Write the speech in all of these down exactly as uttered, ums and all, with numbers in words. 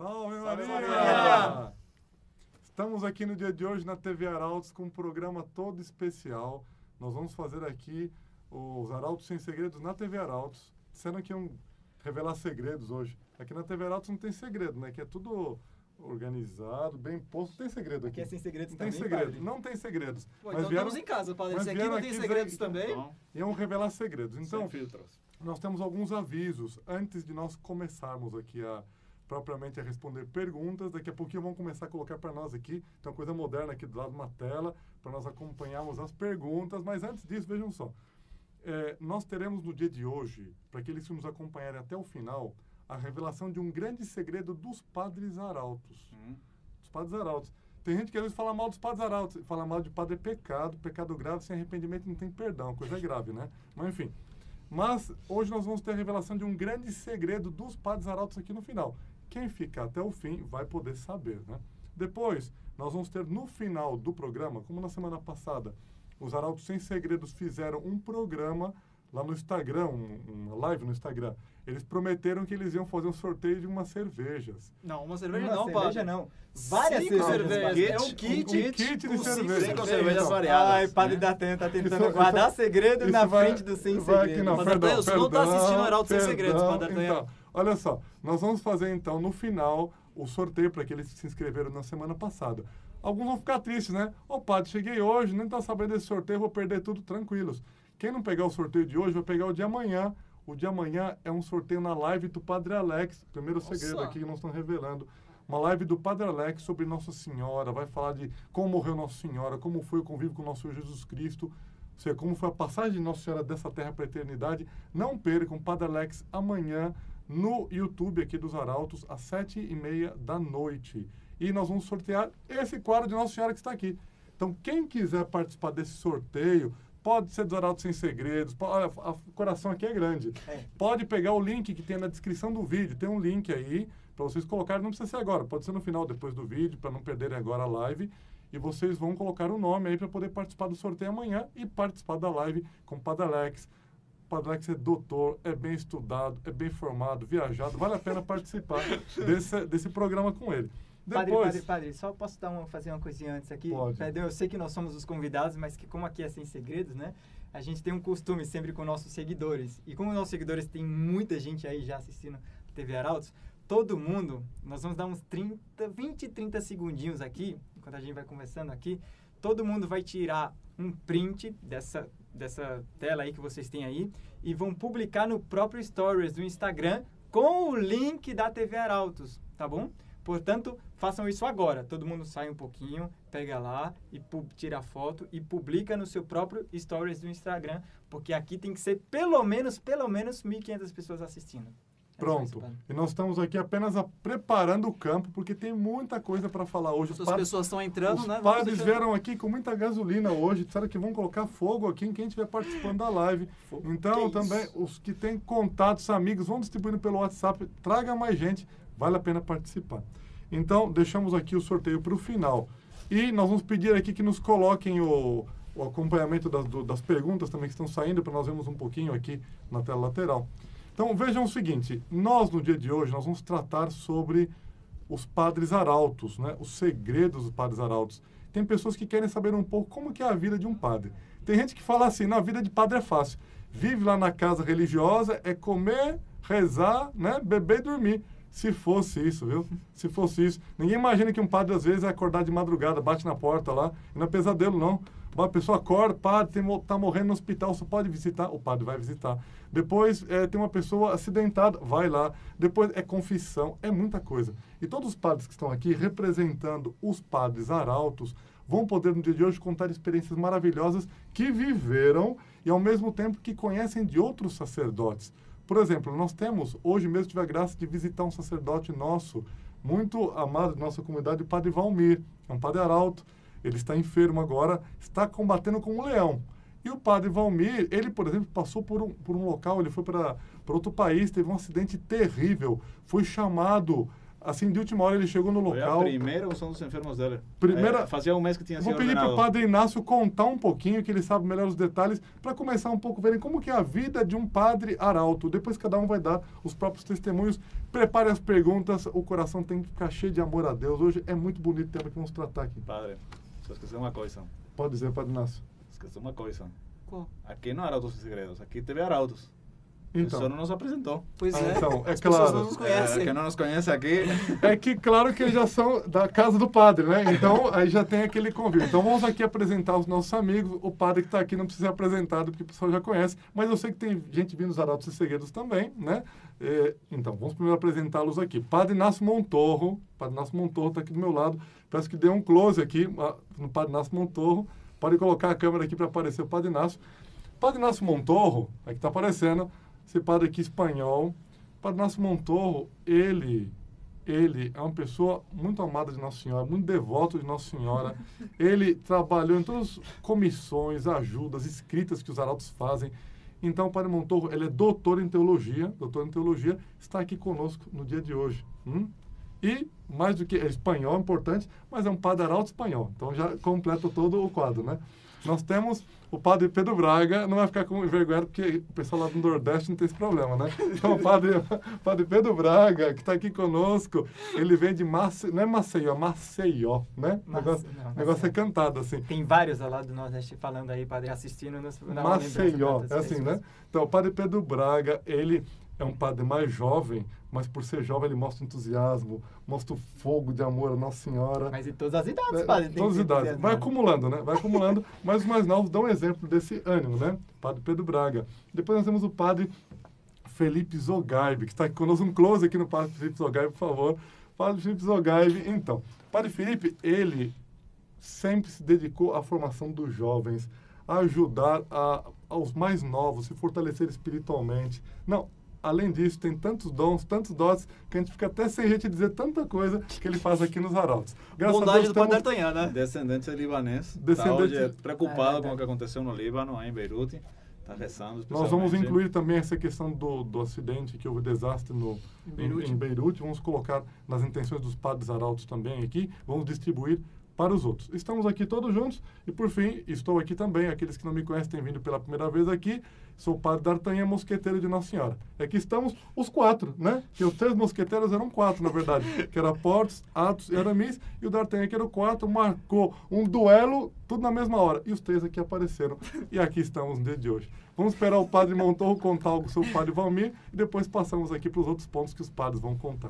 Salve, Salve, Maria! Maria! Estamos aqui no dia de hoje na T V Arautos com um programa todo especial. Nós vamos fazer aqui os Arautos Sem Segredos na T V Arautos. Sendo que iam revelar segredos hoje. Aqui na T V Arautos não tem segredo, né? Que é tudo organizado, bem posto. Não tem segredo aqui. Aqui é sem segredos não tem também, segredo. padre? Não tem segredos. Pô, Mas então vieram, estamos em casa, padre. mas Se aqui vieram não tem aqui segredos dizer- também... Não, iam revelar segredos. Então, sem filtros. nós temos alguns avisos antes de nós começarmos aqui a propriamente a responder perguntas. Daqui a pouquinho vão começar a colocar para nós aqui. Tem uma coisa moderna aqui do lado de uma tela para nós acompanharmos as perguntas. Mas antes disso, vejam só. É, nós teremos no dia de hoje, para aqueles que nos acompanharem até o final, a revelação de um grande segredo dos padres arautos. Hum. Dos padres arautos. Tem gente que às vezes fala mal dos padres arautos. Falar mal de padre é pecado. Pecado grave sem arrependimento não tem perdão. Coisa grave, né? Mas enfim. Mas hoje nós vamos ter a revelação de um grande segredo dos padres arautos aqui no final. Quem ficar até o fim vai poder saber, né? Depois, nós vamos ter no final do programa, como na semana passada, os Arautos Sem Segredos fizeram um programa lá no Instagram, um, uma live no Instagram. Eles prometeram que eles iam fazer um sorteio de umas cervejas. Não, uma cerveja Uma não, cerveja padre. não. Várias Cinco cervejas. cervejas. padre. É um kit. Um kit de com cinco cerveja. Cinco Então, cervejas variadas. Ai, padre né? D'Artagnan tá tentando Isso- guardar isso- segredo isso na vai- frente do Sem vai aqui, Segredo. não, Mas, perdão, D'Artagnan, você não tá perdão, assistindo Arautos Sem perdão. Segredos, padre D'Artagnan. Então, olha só, nós vamos fazer então no final o sorteio para aqueles que se inscreveram na semana passada. Alguns vão ficar tristes, né? Ô padre, cheguei hoje, nem tá sabendo desse sorteio, vou perder tudo, tranquilos. Quem não pegar o sorteio de hoje vai pegar o de amanhã. O de amanhã é um sorteio na live do Padre Alex. Primeiro Nossa. segredo aqui que nós estamos revelando. Uma live do Padre Alex sobre Nossa Senhora. Vai falar de como morreu Nossa Senhora, como foi o convívio com o nosso Senhor Jesus Cristo. Ou seja, como foi a passagem de Nossa Senhora dessa terra para a eternidade. Não percam o Padre Alex amanhã no YouTube aqui dos Arautos, às sete e meia da noite. E nós vamos sortear esse quadro de Nossa Senhora que está aqui. Então, quem quiser participar desse sorteio, pode ser dos Arautos Sem Segredos. Pode, olha, a- o coração aqui é grande. É. Pode pegar o link que tem na descrição do vídeo. Tem um link aí para vocês colocarem. Não precisa ser agora, pode ser no final, depois do vídeo, para não perderem agora a live. E vocês vão colocar o nome aí para poder participar do sorteio amanhã e participar da live com o Padre Alex. O Padre Alex é doutor, é bem estudado, é bem formado, viajado. Vale a pena participar desse, desse programa com ele. Padre, Depois, padre, padre, só posso dar uma, fazer uma coisinha antes aqui? Pode. Perdão, eu sei que nós somos os convidados, mas que como aqui é sem segredos, né? A gente tem um costume sempre com nossos seguidores. E como nossos seguidores tem muita gente aí já assistindo T V Arautos, todo mundo, nós vamos dar uns trinta, vinte, trinta segundinhos aqui, enquanto a gente vai conversando aqui, todo mundo vai tirar um print dessa, dessa tela aí que vocês têm aí e vão publicar no próprio Stories do Instagram com o link da T V Arautos, tá bom? Portanto, façam isso agora. Todo mundo sai um pouquinho, pega lá e pu- tira a foto e publica no seu próprio Stories do Instagram, porque aqui tem que ser pelo menos, pelo menos mil e quinhentas pessoas assistindo. É só isso, pronto. padre. E nós estamos aqui apenas a, preparando o campo, porque tem muita coisa para falar hoje. Os As padres- pessoas estão entrando, Os né? Vamos padres deixar- vieram aqui com muita gasolina hoje, disseram que vão colocar fogo aqui em quem estiver participando da live. Fogo? Então, Que também, isso? os que têm contatos, amigos, vão distribuindo pelo WhatsApp, traga mais gente, vale a pena participar. Então, deixamos aqui o sorteio para o final. E nós vamos pedir aqui que nos coloquem o, o acompanhamento das, do- das perguntas também que estão saindo, para nós vermos um pouquinho aqui na tela lateral. Então, vejam o seguinte, nós, no dia de hoje, nós vamos tratar sobre os padres arautos, né? Os segredos dos padres arautos. Tem pessoas que querem saber um pouco como que é a vida de um padre. Tem gente que fala assim, não, a vida de padre é fácil. Vive lá na casa religiosa, é comer, rezar, né? Beber e dormir. Se fosse isso, viu? Se fosse isso. Ninguém imagina que um padre, às vezes, é acordar de madrugada, bate na porta lá, e não é pesadelo, não. A pessoa acorda, padre, tem, mo- tá morrendo no hospital, você pode visitar? O padre vai visitar. Depois, é, tem uma pessoa acidentada, vai lá. Depois, é confissão, é muita coisa. E todos os padres que estão aqui, representando os padres arautos, vão poder, no dia de hoje, contar experiências maravilhosas que viveram e, ao mesmo tempo, que conhecem de outros sacerdotes. Por exemplo, nós temos, hoje mesmo tive a graça de visitar um sacerdote nosso, muito amado de nossa comunidade, o Padre Valmir, é um padre arauto. Ele está enfermo agora, está combatendo com um leão. E o Padre Valmir, ele, por exemplo, passou por um, por um local, ele foi para outro país, teve um acidente terrível, foi chamado assim, de última hora ele chegou no Foi local. a primeira unção dos enfermos dele. Primeira- É, fazia um mês que tinha sido Vou pedir para o ordenado. Padre Inácio contar um pouquinho, que ele sabe melhor os detalhes, para começar um pouco verem como que é a vida de um padre arauto. Depois cada um vai dar os próprios testemunhos. Prepare as perguntas, o coração tem que ficar cheio de amor a Deus. Hoje é muito bonito o tema que vamos tratar aqui. Padre, só esqueceu uma coisa. Pode dizer, Padre Inácio. Esqueceu uma coisa. Qual? Aqui não é Arautos e Segredos, aqui teve Arautos. Então. O senhor não nos apresentou. Pois Ah, é. então, é As pessoas claro. não nos conhecem. É, quem não nos conhece aqui... É que, claro que eles já são da casa do padre, né? Então, aí já tem aquele convívio. Então, vamos aqui apresentar os nossos amigos. O padre que está aqui não precisa ser apresentado, porque o pessoal já conhece. Mas eu sei que tem gente vindo dos Arautos e Segredos também, né? É, então, vamos primeiro apresentá-los aqui. Padre Inácio Montorro. Padre Inácio Montorro está aqui do meu lado. Parece que deu um close aqui ah, no Padre Inácio Montorro. Pode colocar a câmera aqui para aparecer o Padre Inácio. Padre Inácio Montorro, aqui está aparecendo, esse padre aqui espanhol. Padre Inácio Montorro, ele, ele é uma pessoa muito amada de Nossa Senhora, muito devoto de Nossa Senhora. Ele trabalhou em todas as comissões, ajudas, escritas que os arautos fazem. Então, o Padre Montorro, ele é doutor em teologia, doutor em teologia, está aqui conosco no dia de hoje. Hum? E, mais do que, é espanhol, importante, mas é um padre arauto espanhol. Então, já completa todo o quadro, né? Nós temos o padre Pedro Braga, não vai ficar com vergonha, porque o pessoal lá do Nordeste não tem esse problema, né? Então, o padre, padre Pedro Braga, que está aqui conosco, ele vem de Maceió, não é Maceió, é Maceió, né? O Mas- negócio, não, o negócio é Maceió. cantado, assim. Tem vários lá do Nordeste falando aí, padre, assistindo nos, na Maceió, lembrança é das assim, pessoas. né? Então, o padre Pedro Braga, ele é um padre mais jovem, mas por ser jovem ele mostra entusiasmo, mostra o fogo de amor à Nossa Senhora. Mas em todas as idades, É, padre. tem todas que as ser idades. Vai entusiasmado. acumulando, né? Vai acumulando, mas os mais novos dão exemplo desse ânimo, né? Padre Pedro Braga. Depois nós temos o padre Felipe Zogaib, que está aqui conosco, um close aqui no padre Felipe Zogaib, por favor. Padre Felipe Zogaib, então. Padre Felipe, ele sempre se dedicou à formação dos jovens, a ajudar a, aos mais novos, se fortalecer espiritualmente. Não, além disso, tem tantos dons, tantos dotes, que a gente fica até sem gente dizer tanta coisa que ele faz aqui nos Arautos. Graças a Bondade Deus, do padre temos- D'Artagnan, né? Descendente libanês. Está Descendente- hoje preocupado É, com é. o que aconteceu no Líbano, aí em Beirute. Está rezando Nós vamos especialmente. incluir também essa questão do, do acidente, que houve desastre no, Em em, Beirute. em Beirute. Vamos colocar nas intenções dos padres arautos também aqui. Vamos distribuir para os outros. Estamos aqui todos juntos. E, por fim, estou aqui também. Aqueles que não me conhecem têm vindo pela primeira vez aqui. Sou o padre D'Artagnan, mosqueteiro de Nossa Senhora. Aqui estamos os quatro, né? Que os três mosqueteiros eram quatro, na verdade. Que era Portos, Athos e Aramis. E o D'Artagnan, que era o quarto, marcou um duelo, tudo na mesma hora. E os três aqui apareceram. E aqui estamos no dia de hoje. Vamos esperar o padre Montorro contar algo sobre o padre Valmir. E depois passamos aqui para os outros pontos que os padres vão contar.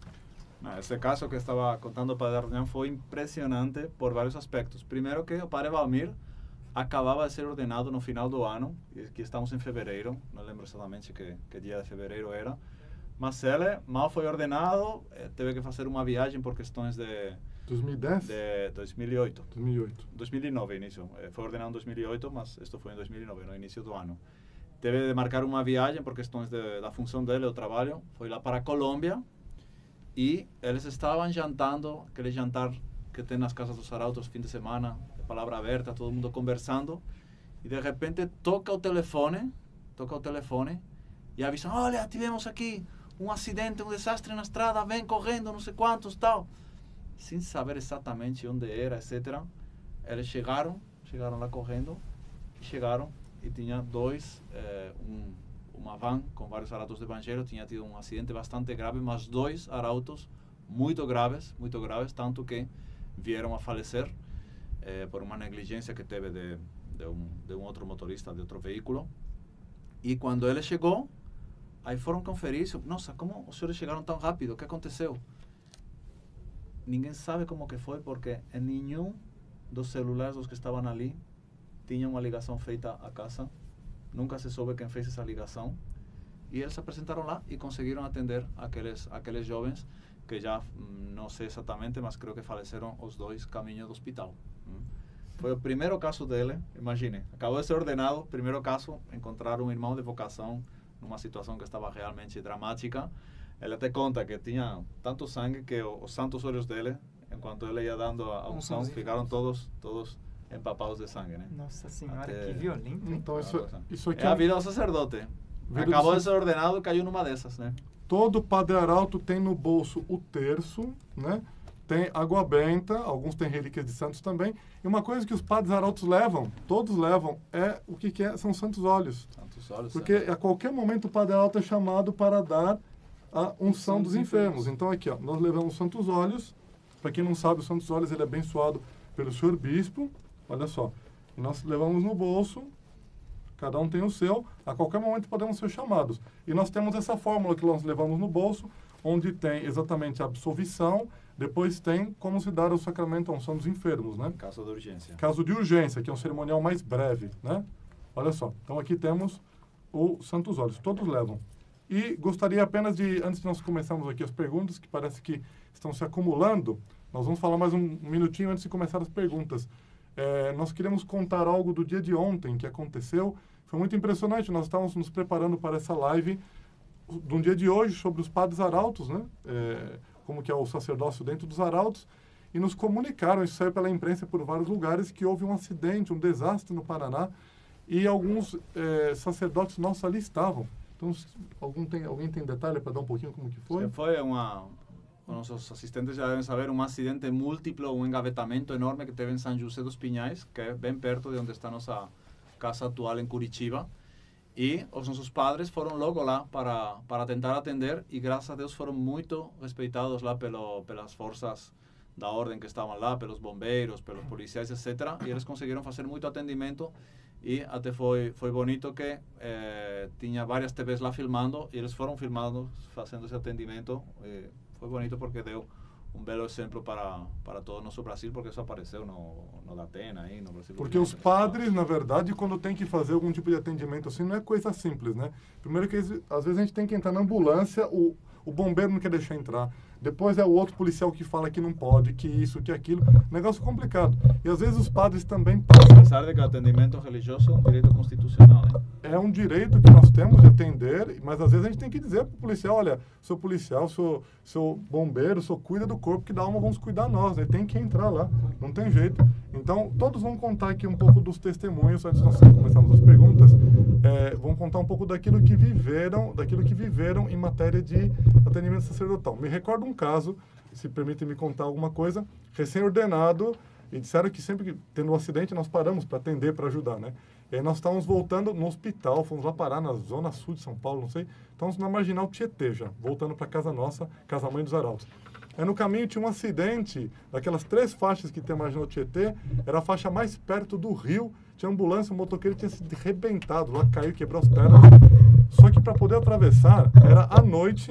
No, esse caso que estava contando o padre D'Artagnan foi impressionante por vários aspectos. Primeiro que o padre Valmir acabava de ser ordenado no final do ano, e que estamos em fevereiro, não lembro exatamente que, que dia de fevereiro era, mas ele mal foi ordenado, eh, teve que fazer uma viagem por questões de, dois mil e dez? de dois mil e oito. dois mil e oito. dois mil e nove início, Eh, foi ordenado em dois mil e oito, mas isto foi em dois mil e nove, no início do ano. Teve de marcar uma viagem por questões de, da função dele, do trabalho, foi lá para a Colômbia, e eles estavam jantando, aquele jantar que tem nas casas dos arautos, fim de semana, de palavra aberta, todo mundo conversando, e de repente toca o telefone, toca o telefone, e avisam, olha, tivemos aqui um acidente, um desastre na estrada, vem correndo, não sei quantos, tal. Sem saber exatamente onde era, etcétera. Eles chegaram, chegaram lá correndo, e chegaram, e tinha dois, eh, um, uma van com vários arautos do evangelho, tinha tido um acidente bastante grave, mas dois arautos muito graves, muito graves, tanto que vieram a falecer eh, por uma negligência que teve de, de, um, de um outro motorista de outro veículo. E quando ele chegou, aí foram conferir, nossa, como os senhores chegaram tão rápido, o que aconteceu? Ninguém sabe como que foi, porque em nenhum dos celulares dos que estavam ali tinha uma ligação feita à casa. Nunca se soube quem fez essa ligação. E eles se apresentaram lá e conseguiram atender aqueles, aqueles jovens que já, não sei exatamente, mas creio que faleceram os dois caminho do hospital. Hum. Foi o primeiro caso dele, imagine, acabou de ser ordenado, primeiro caso, encontrar um irmão de vocação numa situação que estava realmente dramática. Ele até conta que tinha tanto sangue que o- os santos olhos dele, enquanto ele ia dando a a Um unção, sonzinho. ficaram todos, todos empapados de sangue, né? Nossa senhora, Até- que violento, hein? Então, isso, isso aqui É a um- vida do sacerdote. Vida do Acabou de sac- ser ordenado e caiu numa dessas, né? todo padre arauto tem no bolso o terço, né? Tem água benta, alguns têm relíquias de santos também. E uma coisa que os padres arautos levam, todos levam, é o que, que é? São santos óleos. Santos óleos. Porque é. a qualquer momento o padre arauto é chamado para dar a unção dos enfermos. Então aqui, ó, nós levamos santos óleos. Para quem não sabe, os santos óleos ele é abençoado pelo senhor bispo. Olha só. E nós levamos no bolso. Cada um tem o seu. A qualquer momento podemos ser chamados. E nós temos essa fórmula que nós levamos no bolso, onde tem exatamente a absolvição. Depois tem como se dar o sacramento à unção dos enfermos, né? Caso de urgência. Caso de urgência, que é um cerimonial mais breve, né? Olha só. Então aqui temos o santos óleos. Todos levam. E gostaria apenas de, antes de nós começarmos aqui as perguntas, que parece que estão se acumulando, nós vamos falar mais um minutinho antes de começar as perguntas. É, nós queremos contar algo do dia de ontem que aconteceu. Foi muito impressionante. Nós estávamos nos preparando para essa live de um dia de hoje sobre os padres arautos, né? É, como que é o sacerdócio dentro dos arautos. E nos comunicaram, isso saiu pela imprensa por vários lugares, que houve um acidente, um desastre no Paraná. E alguns é, sacerdotes nossos ali estavam. Então, algum tem, alguém tem detalhe para dar um pouquinho como que foi? Sim, foi uma... Nossos assistentes já devem saber, um acidente múltiplo, um engavetamento enorme que teve em São José dos Pinhais, que é bem perto de onde está a nossa casa atual em Curitiba. E os nossos padres foram logo lá para, para tentar atender e, graças a Deus, foram muito respeitados lá pelo, pelas forças da ordem que estavam lá, pelos bombeiros, pelos policiais, etcétera. E eles conseguiram fazer muito atendimento e até foi, foi bonito que eh, tinha várias T Vs lá filmando e eles foram filmados fazendo esse atendimento. Eh, foi bonito porque deu um belo exemplo para, para todo o nosso Brasil, porque isso apareceu no, no Datena aí, no Brasil. Porque os padres, na verdade, quando tem que fazer algum tipo de atendimento assim, não é coisa simples, né? Primeiro que às vezes a gente tem que entrar na ambulância, o, o bombeiro não quer deixar entrar. Depois é o outro policial que fala que não pode, que isso, que aquilo. Negócio complicado. E às vezes os padres também passam. Apesar de que o atendimento religioso é um direito constitucional, né? É um direito que nós temos de atender, mas às vezes a gente tem que dizer para o policial, olha, sou policial, sou, sou bombeiro, sou cuida do corpo, que da alma vamos cuidar nós, né? Tem que entrar lá, não tem jeito. Então, todos vão contar aqui um pouco dos testemunhos, antes de nós começarmos as perguntas, é, vão contar um pouco daquilo que viveram, daquilo que viveram em matéria de atendimento sacerdotal. Me recordo um caso, se permite me contar alguma coisa, recém-ordenado, e disseram que sempre que tendo um acidente nós paramos para atender, para ajudar, né? E aí nós estávamos voltando no hospital, fomos lá parar na zona sul de São Paulo, não sei, estávamos na Marginal Tietê já, voltando para casa nossa, Casa Mãe dos Arautos. Aí no caminho tinha um acidente, daquelas três faixas que tem a Marginal Tietê, era a faixa mais perto do rio, tinha ambulância, o motoqueiro tinha se arrebentado, lá caiu, quebrou as pernas. Só que para poder atravessar, era à noite,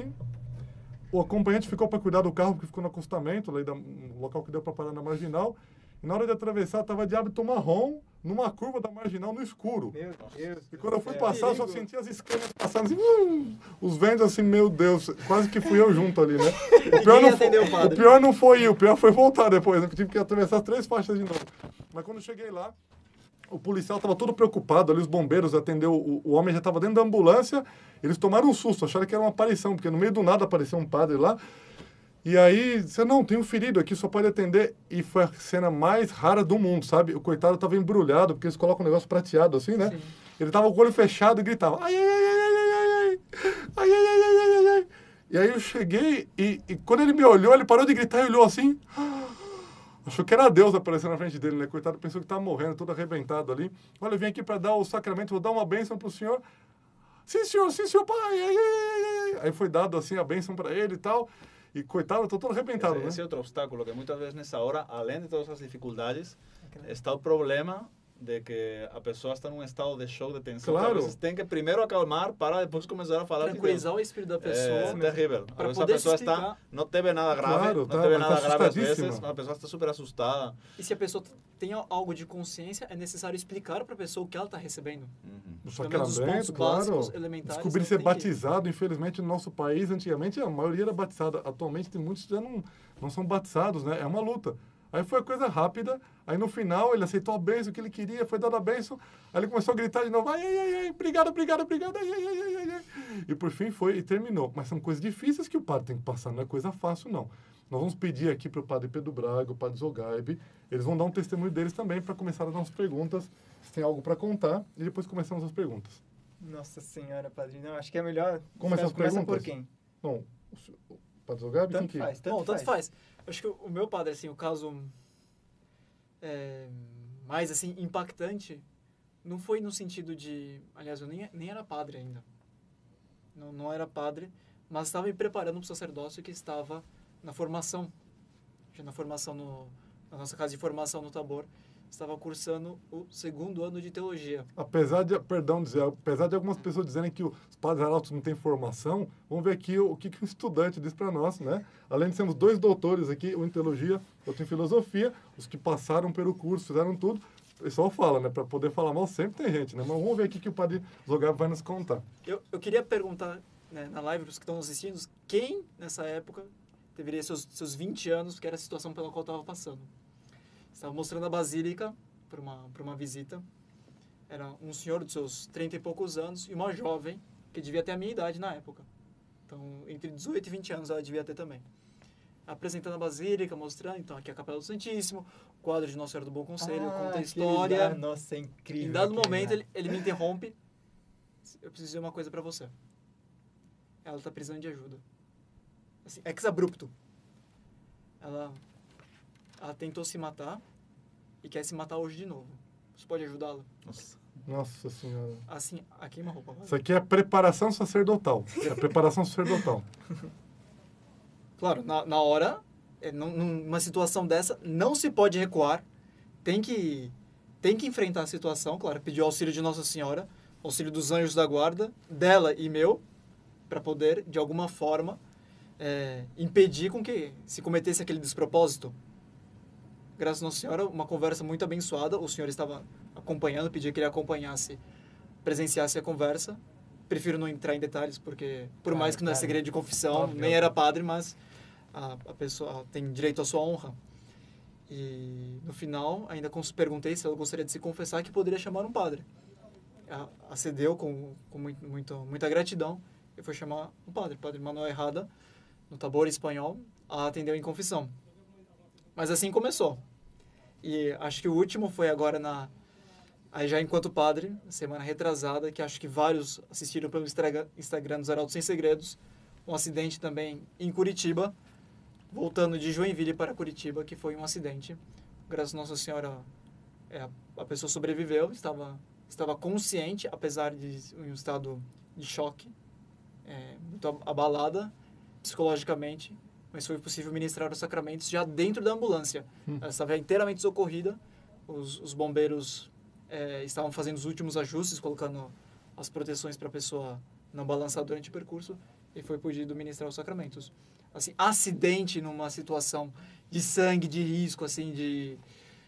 o acompanhante ficou para cuidar do carro, porque ficou no acostamento, ali da, no local que deu para parar na Marginal. E na hora de atravessar, estava de hábito marrom, numa curva da Marginal, no escuro. Meu Deus. E quando eu fui passar, eu só sentia as escamas passando assim, hum, os ventos assim, meu Deus, quase que fui eu junto ali, né? O pior, não foi, o, o pior não foi ir, o pior foi voltar depois, né? Eu tive que atravessar as três faixas de novo. Mas quando eu cheguei lá, o policial estava todo preocupado ali, os bombeiros atendeu, o, o homem já estava dentro da ambulância, eles tomaram um susto, acharam que era uma aparição, porque no meio do nada apareceu um padre lá. E aí, você não, tem um ferido aqui, só pode atender. E foi a cena mais rara do mundo, sabe? O coitado estava embrulhado, porque eles colocam um negócio prateado assim, né? Sim. Ele estava com o olho fechado e gritava, ai, ai, ai, ai, ai, ai, ai, ai, ai, ai, ai, ai. E aí eu cheguei e, e quando ele me olhou, ele parou de gritar e olhou assim. Achou que era Deus aparecendo na frente dele, né? Coitado, pensou que estava morrendo, todo arrebentado ali. Olha, eu vim aqui para dar o sacramento, vou dar uma bênção para o senhor. Sim, senhor, sim, senhor, pai. Ai, ai, ai, ai. Aí foi dado assim a bênção para ele e tal. E coitado, eu tô todo arrebentado, esse, né? esse é outro obstáculo, que muitas vezes nessa hora, além de todas as dificuldades, está o problema de que a pessoa está num estado de choque, de tensão. Claro. Às vezes tem que primeiro acalmar para depois começar a falar. Tranquilizar o espírito da pessoa. É terrível. Para essa pessoa está, não teve nada grave, claro, não tá, teve nada tá grave às vezes, a pessoa está super assustada. E se a pessoa tem algo de consciência, é necessário explicar para a pessoa o que ela está recebendo. Uhum. O sacramento, claro. Descobrir ser batizado, que... infelizmente, no nosso país, antigamente, a maioria era batizada. Atualmente, tem muitos que já não, não são batizados, né? É uma luta. Aí foi coisa rápida, aí no final ele aceitou a bênção que ele queria, foi dado a bênção, aí ele começou a gritar de novo, ai, ai, ai, ai, obrigado, obrigado, obrigado, ai, ai, ai, ai, ai. E por fim foi e terminou. Mas são coisas difíceis que o padre tem que passar, não é coisa fácil, não. Nós vamos pedir aqui para o padre Pedro Braga, o padre Zogaibe, eles vão dar um testemunho deles também para começar as nossas perguntas, se tem algo para contar, e depois começamos as perguntas. Nossa senhora, padre, não, acho que é melhor... Começa as começa perguntas? por quem? Bom, o Padre Zogab, quem Tanto que... faz, tanto Bom, tanto faz. faz. Acho que o o meu padre, assim, o caso é, mais, assim, impactante, não foi no sentido de... Aliás, eu nem, nem era padre ainda. Não, não era padre, mas estava me preparando para o sacerdócio que estava na formação. Já na formação, no, na nossa casa de formação no Tabor, estava cursando o segundo ano de teologia. Apesar de, perdão dizer, apesar de algumas pessoas dizerem que os padres arautos não têm formação, vamos ver aqui o, o que, que um estudante diz para nós, né? Além de sermos dois doutores aqui, um em teologia, outro em filosofia, os que passaram pelo curso, fizeram tudo, o pessoal fala, né? Para poder falar mal sempre tem gente, né? Mas vamos ver aqui que o Padre Zogab vai nos contar. Eu, eu queria perguntar, né, na live, para os que estão assistindo, quem, nessa época, deveria seus, seus vinte anos, que era a situação pela qual estava passando. Estava mostrando a Basílica para uma, para uma visita. Era um senhor de seus trinta e poucos anos e uma jovem que devia ter a minha idade na época. Então, entre dezoito e vinte anos ela devia ter também. Apresentando a Basílica, mostrando, então, aqui é a Capela do Santíssimo, o quadro de Nossa Senhora do Bom Conselho, Ah, conta a aquele história. lá, nossa, é incrível. Em dado aquele momento, lá. ele, ele me interrompe. Eu preciso dizer uma coisa para você. Ela está precisando de ajuda. Assim, ex-abrupto. Ela, ela tentou se matar e quer se matar hoje de novo. Você pode ajudá-la? Nossa. Nossa Senhora. Assim, a queima-roupa. vai. Isso aqui é preparação sacerdotal. É preparação sacerdotal. Claro, na, na hora, é, num- numa situação dessa, não se pode recuar. Tem que, tem que enfrentar a situação, claro. Pedir o auxílio de Nossa Senhora, auxílio dos anjos da guarda, dela e meu, para poder, de alguma forma, é, impedir com que se cometesse aquele despropósito. Graças a Nossa Senhora, uma conversa muito abençoada. O senhor estava acompanhando, pedia que ele acompanhasse, presenciasse a conversa. Prefiro não entrar em detalhes, porque, por Claro, mais que não é claro. segredo de confissão, Óbvio, nem óbvio. era padre, mas a, a pessoa tem direito à sua honra. E, no final, ainda cons- perguntei se ela gostaria de se confessar, que poderia chamar um padre. Ela acedeu com, com muito, muito, muita gratidão e foi chamar um padre, o padre Manuel Errada, no Tabor espanhol, a atendeu em confissão. Mas assim começou. E acho que o último foi agora na... Aí já enquanto padre, semana retrasada, que acho que vários assistiram pelo Instagram Instagram dos Arautos Sem Segredos, um acidente também em Curitiba, voltando de Joinville para Curitiba, que foi um acidente. Graças a Nossa Senhora, é, a- a pessoa sobreviveu, estava, estava consciente, apesar de em um estado de choque, é, muito ab- abalada psicologicamente, mas foi possível ministrar os sacramentos já dentro da ambulância. Ela estava inteiramente socorrida, os, os bombeiros é, estavam fazendo os últimos ajustes, colocando as proteções para a pessoa não balançar durante o percurso, e foi podido ministrar os sacramentos. Assim, acidente numa situação de sangue, de risco, assim, de...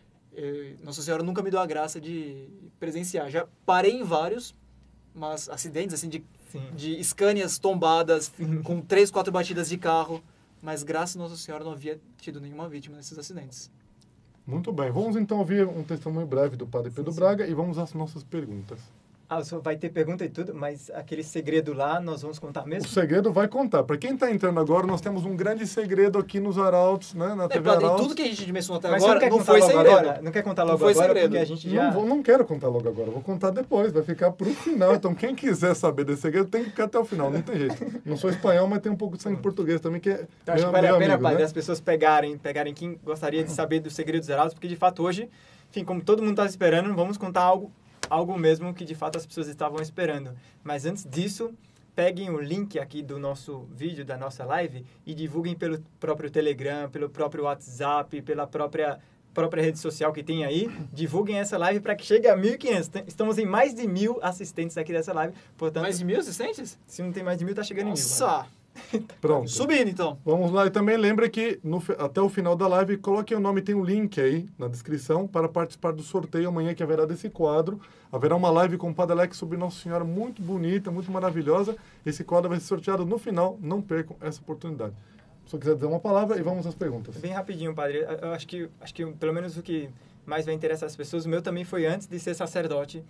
eh, Nossa Senhora nunca me deu a graça de presenciar. Já parei em vários, mas acidentes, assim, de, Sim. de Scanias tombadas, com três, quatro batidas de carro, mas graças a Nossa Senhora não havia tido nenhuma vítima nesses acidentes. Muito bem. Vamos então ouvir um testemunho breve do Padre Pedro Sim, sim. Braga e vamos às nossas perguntas. Ah, só vai ter pergunta e tudo, mas aquele segredo lá nós vamos contar O mesmo? segredo vai contar. Para quem está entrando agora, nós temos um grande segredo aqui nos Arautos, né? Na É, T V padre, Arautos. tudo que a gente mencionou até Mas agora você não quer não contar foi logo segredo. agora? Não quer contar logo foi agora? segredo. Porque a gente já... Não, vou, não quero contar logo agora, vou contar depois, vai ficar para o final. Então, quem quiser saber desse segredo tem que ficar até o final, não tem jeito. Não sou espanhol, mas tem um pouco de sangue português também, que é Então, acho meu, que vale a meu pena, amigo, padre, né? as pessoas pegarem, pegarem quem gostaria de saber dos segredos zerados, porque de fato hoje, enfim, como todo mundo está esperando, vamos contar algo, algo mesmo que de fato as pessoas estavam esperando. Mas antes disso, peguem o link aqui do nosso vídeo, da nossa live, e divulguem pelo próprio Telegram, pelo próprio WhatsApp, pela própria, própria rede social que tem aí. Divulguem essa live para que chegue a mil e quinhentos. Tem- Estamos em mais de mil assistentes aqui dessa live, portanto, Mais de mil assistentes? se não tem mais de mil, tá chegando em mil. Nossa! Pronto. Subindo, então. Vamos lá, e também lembre que no, fi- até o final da live, coloque o nome, tem um link aí na descrição para participar do sorteio amanhã que haverá desse quadro. Haverá uma live com o Padre Alex sobre Nossa Senhora muito bonita, muito maravilhosa. Esse quadro vai ser sorteado no final, não percam essa oportunidade. Se você quiser dizer uma palavra e vamos às perguntas. Bem rapidinho, padre. Eu- Eu acho que, acho que pelo menos o que mais vai interessar as pessoas, o meu também foi antes de ser sacerdote,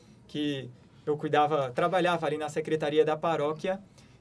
que eu cuidava, trabalhava ali na secretaria da paróquia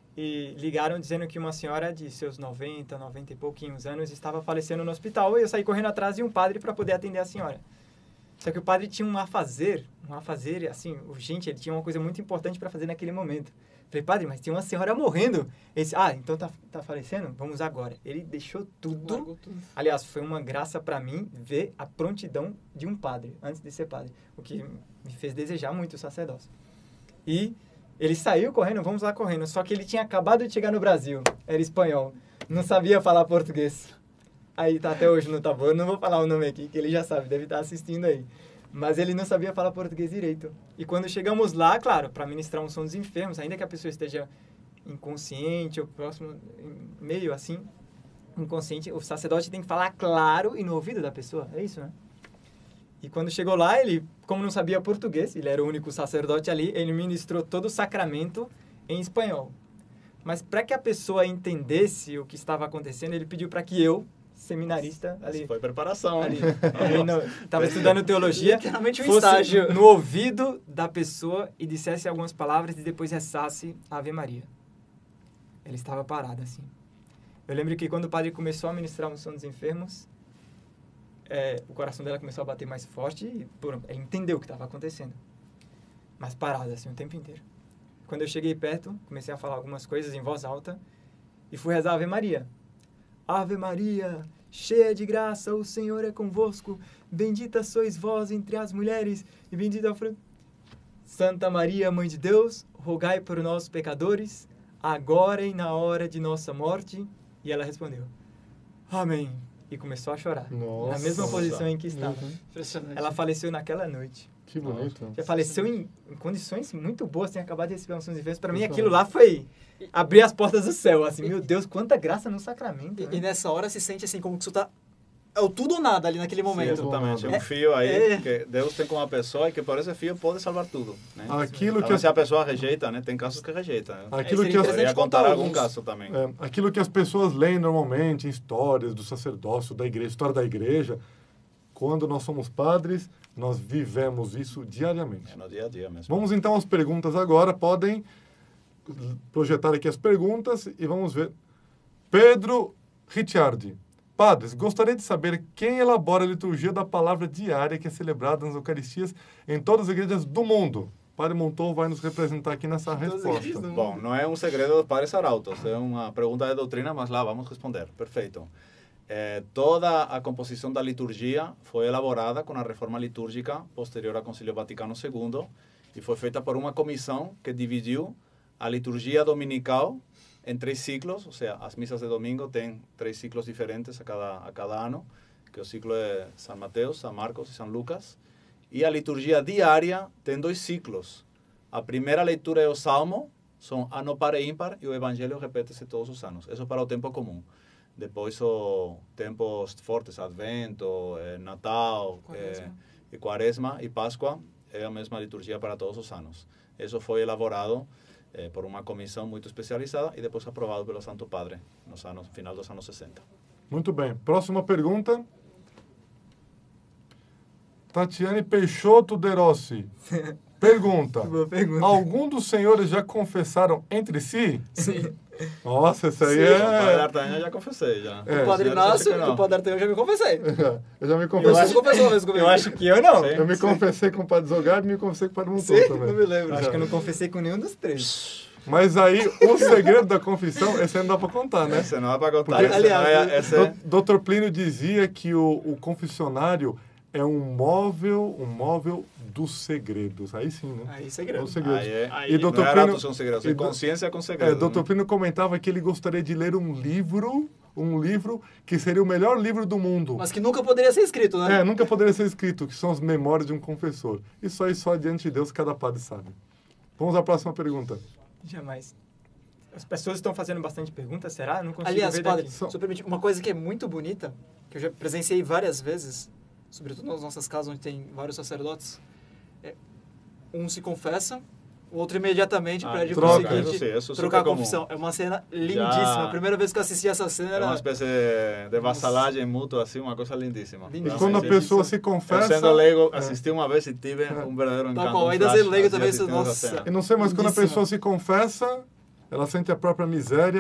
e ligaram dizendo que uma senhora de seus noventa, noventa e pouquinhos anos estava falecendo no hospital e eu saí correndo atrás de um padre para poder atender a senhora. Só que o padre tinha um afazer, um afazer, assim, urgente, ele tinha uma coisa muito importante para fazer naquele momento. Falei, padre, mas tem uma senhora morrendo. Ele disse, ah, então tá, tá falecendo? Vamos agora. Ele deixou tudo. Largou tudo. Aliás, foi uma graça para mim ver a prontidão de um padre, antes de ser padre. O que me fez desejar muito o sacerdócio. E ele saiu correndo, vamos lá correndo. Só que ele tinha acabado de chegar no Brasil. Era espanhol. Não sabia falar português. Aí tá até hoje no Tabor. Eu não vou falar o nome aqui, que ele já sabe, deve estar assistindo aí. Mas ele não sabia falar português direito. E quando chegamos lá, claro, para ministrar um som dos enfermos, ainda que a pessoa esteja inconsciente ou próximo, meio assim, inconsciente, o sacerdote tem que falar claro e no ouvido da pessoa. É isso, né? E quando chegou lá, ele, como não sabia português, ele era o único sacerdote ali, ele ministrou todo o sacramento em espanhol. Mas para que a pessoa entendesse o que estava acontecendo, ele pediu para que eu, seminarista ali. Isso foi preparação, ali, hein? estava estudando teologia, Literalmente um fosse estágio. no ouvido da pessoa e dissesse algumas palavras e depois rezasse a Ave Maria. Ele estava parado assim. Eu lembro que quando o padre começou a ministrar a unção dos enfermos, é, o coração dela começou a bater mais forte e pô, ele entendeu o que estava acontecendo. Mas parado assim o tempo inteiro. Quando eu cheguei perto, comecei a falar algumas coisas em voz alta e fui rezar a Ave Maria. Ave Maria, cheia de graça, o Senhor é convosco. Bendita sois vós entre as mulheres, e bendita a fruto. Santa Maria, Mãe de Deus, rogai por nós pecadores, agora e na hora de nossa morte. E ela respondeu, Amém. E começou a chorar, Nossa. na mesma posição em que estava. Uhum. Impressionante. Ela faleceu naquela noite. Que bonito. Já faleceu em, em condições muito boas, tem acabado de receber unção de enfermos. Para mim, aquilo lá foi abrir as portas do céu, assim, meu Deus, quanta graça no sacramento. E, né? e nessa hora se sente assim, como que isso tá... É o tudo ou nada ali naquele Sim, momento. exatamente. É É- um fio aí é. que Deus tem com uma pessoa e que por esse fio pode salvar tudo. Né? Aquilo Então, que, se a pessoa rejeita, né? Tem casos que rejeita. Né? aquilo É, que seria as, interessante Poderia contar contar algum alguns. caso também. é, aquilo que as pessoas leem normalmente em histórias do sacerdócio, da igreja, história da igreja, quando nós somos padres, nós vivemos isso diariamente. É no dia a dia mesmo. Vamos então às perguntas agora. Podem projetar aqui as perguntas e vamos ver. Pedro Ricciardi. Padres, gostaria de saber quem elabora a liturgia da palavra diária que é celebrada nas Eucaristias em todas as igrejas do mundo. Padre Montou vai nos representar aqui nessa Todas as resposta. igrejas do mundo. Bom, não é um segredo dos padres arautos, é uma pergunta de doutrina, mas lá vamos responder. Perfeito. Eh, toda a composição da liturgia foi elaborada com a reforma litúrgica posterior ao Concílio Vaticano segundo e foi feita por uma comissão que dividiu a liturgia dominical em três ciclos, ou seja, as missas de domingo têm três ciclos diferentes a cada, a cada ano, que o ciclo é São Mateus, São Marcos e São Lucas. E a liturgia diária tem dois ciclos. A primeira leitura é o Salmo, são ano par e ímpar, e o Evangelho repete-se todos os anos. Isso para o tempo comum. Depois, o tempos fortes, Advento, eh, Natal, Quaresma. eh, e Quaresma e Páscoa, é a mesma liturgia para todos os anos. Isso foi elaborado eh, por uma comissão muito especializada e depois aprovado pelo Santo Padre, nos anos, final dos anos sessenta. Muito bem. Próxima pergunta. Tatiane Peixoto de Rossi. Pergunta. Boa pergunta. Algum dos senhores já confessaram entre si? Sim. Nossa, essa aí Sim. O Padre é... D'Artagnan já confessei, já. É. O Padre Senhores, acho Inácio que e não. o Padre Artagão eu já me confessei. Eu já me Eu confessei. acho que confessou uma vez comigo. Eu acho que eu não. Sim. Eu me confessei com o Padre Zogardo e me confessei com o Padre Montou Sim, também. não me lembro. Eu acho que eu não confessei com nenhum dos três. Mas aí, o segredo da confissão, esse aí não dá pra contar, né? Esse não dá para contar. Porque, esse aliás, não é, esse Do- doutor Plínio dizia que o, o confessionário é um móvel, um móvel dos segredos. Aí sim, né? Aí, É segredo. os segredos. Aí é, Aí- E não doutor é Plínio, aratos com segredos, e é do- consciência com é, segredos. doutor né? Plínio comentava que ele gostaria de ler um livro, um livro que seria o melhor livro do mundo. Mas que nunca poderia ser escrito, né? É, nunca poderia ser escrito, que são as memórias de um confessor. Isso aí só diante de Deus cada padre sabe. Vamos à próxima pergunta. Jamais. As pessoas estão fazendo bastante perguntas, será? Eu não consigo Aliás, ver padre, daqui. Só- se eu permitir, uma coisa que é muito bonita, que eu já presenciei várias vezes, sobretudo nas nossas casas onde tem vários sacerdotes, é, um se confessa, o outro imediatamente Ah, pede troca, o seguinte, isso sim, isso é trocar a super comum. confissão. É uma cena lindíssima. Já- A primeira vez que eu assisti essa cena É era... uma espécie de, de vassalagem mútua, assim, uma coisa lindíssima. E Lindíssimo. quando a Sim, pessoa sim. se Eu confessa... sendo leigo, é. assisti uma vez e tive um verdadeiro encanto. qual, um ainda flash, sendo leigo assim, também, assistindo nossa. essa cena. Eu não sei, mas quando a Lindíssima. pessoa se confessa, ela sente a própria miséria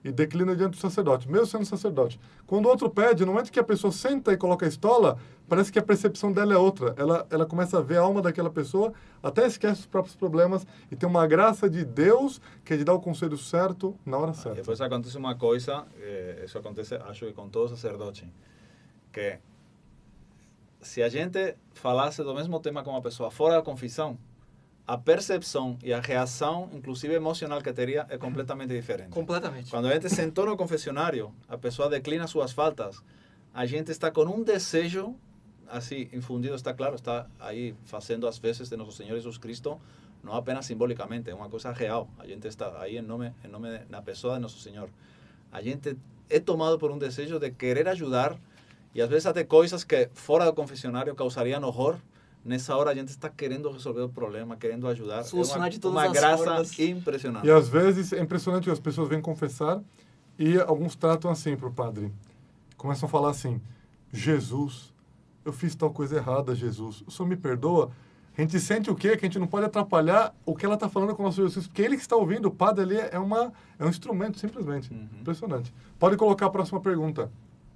e declina diante do sacerdote, mesmo sendo sacerdote. Quando o outro pede, no momento que a pessoa senta e coloca a estola, parece que a percepção dela é outra. Ela, ela começa a ver a alma daquela pessoa, até esquece os próprios problemas e tem uma graça de Deus que é de dar o conselho certo na hora certa. Depois acontece uma coisa, eh, isso acontece, acho que com todo sacerdote, que se a gente falasse do mesmo tema com uma pessoa fora da confissão, a percepção e a reação, inclusive emocional que teria, é completamente diferente. Completamente. Quando a gente sentou no confessionário, a pessoa declina suas faltas, a gente está com um desejo, assim, infundido, está claro, está aí fazendo as vezes de nosso Senhor Jesus Cristo, não apenas simbolicamente, é uma coisa real. A gente está aí em nome, em nome de, na pessoa de nosso Senhor. A gente é tomado por um desejo de querer ajudar, e às vezes até coisas que fora do confessionário causariam horror, nessa hora a gente está querendo resolver o problema, querendo ajudar. Solucionar é uma, de todas uma as graça formas. impressionante. E às vezes é impressionante que as pessoas vêm confessar e alguns tratam assim para o padre. Começam a falar assim, Jesus, eu fiz tal coisa errada, Jesus, o senhor me perdoa? A gente sente o quê? Que a gente não pode atrapalhar o que ela está falando com o nosso Jesus, porque ele que está ouvindo, o padre ali é, uma, é um instrumento, simplesmente. Uhum. Impressionante. Pode colocar a próxima pergunta.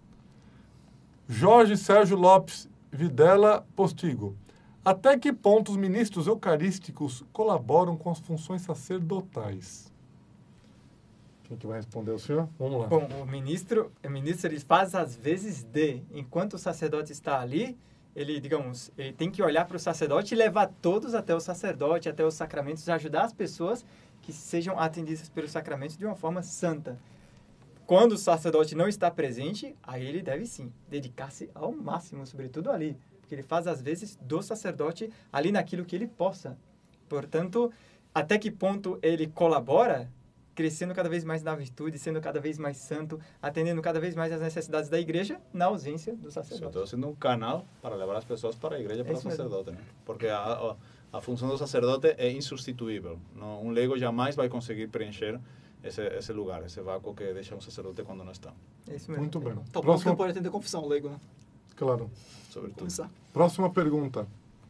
Jorge Sérgio Lopes Videla Postigo. Até que ponto os ministros eucarísticos colaboram com as funções sacerdotais? Quem que vai responder? O senhor? Vamos lá. Bom, o ministro, o ministro ele faz às vezes de, enquanto o sacerdote está ali, ele, digamos, ele tem que olhar para o sacerdote e levar todos até o sacerdote, até os sacramentos, ajudar as pessoas que sejam atendidas pelos sacramentos de uma forma santa. Quando o sacerdote não está presente, aí ele deve sim dedicar-se ao máximo, sobretudo ali. Porque ele faz, às vezes, do sacerdote ali naquilo que ele possa. Portanto, até que ponto ele colabora, crescendo cada vez mais na virtude, sendo cada vez mais santo, atendendo cada vez mais às necessidades da igreja, na ausência do sacerdote. Estou sendo um canal para levar as pessoas para a igreja, para o Isso mesmo. sacerdote, né? Porque a, a, a função do sacerdote é insubstituível. Não, um leigo jamais vai conseguir preencher esse, esse lugar, esse vácuo que deixa um sacerdote quando não está. É isso mesmo. Muito bem. Então, bom que Próxima, não pode atender confissão, leigo, né? claro. Sobretudo. Começar. Próxima pergunta.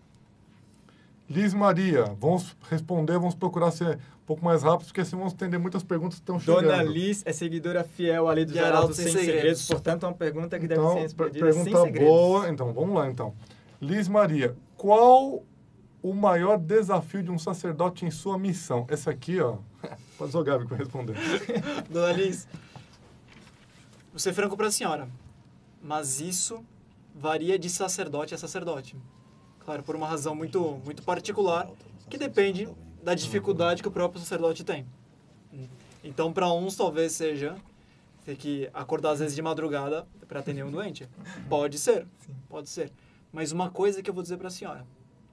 Liz Maria, vamos responder, vamos procurar ser um pouco mais rápido, porque assim vamos atender muitas perguntas que estão chegando. Dona Liz é seguidora fiel ali dos De Arautos Arautos Sem Sem Segredos, Segredos. portanto é uma pergunta que Então, deve ser respondida sem pergunta segredos. boa. Então, vamos lá, então. Liz Maria, qual o maior desafio de um sacerdote em sua missão? Essa aqui, ó, pode jogar, Gabi, para responder. Dona Liz, vou ser franco para a senhora, mas isso varia de sacerdote a sacerdote. Claro, por uma razão muito, muito particular, que depende da dificuldade que o próprio sacerdote tem. Então, para uns, talvez seja ter que acordar às vezes de madrugada para atender um doente. Pode ser, pode ser. Mas uma coisa que eu vou dizer para a senhora,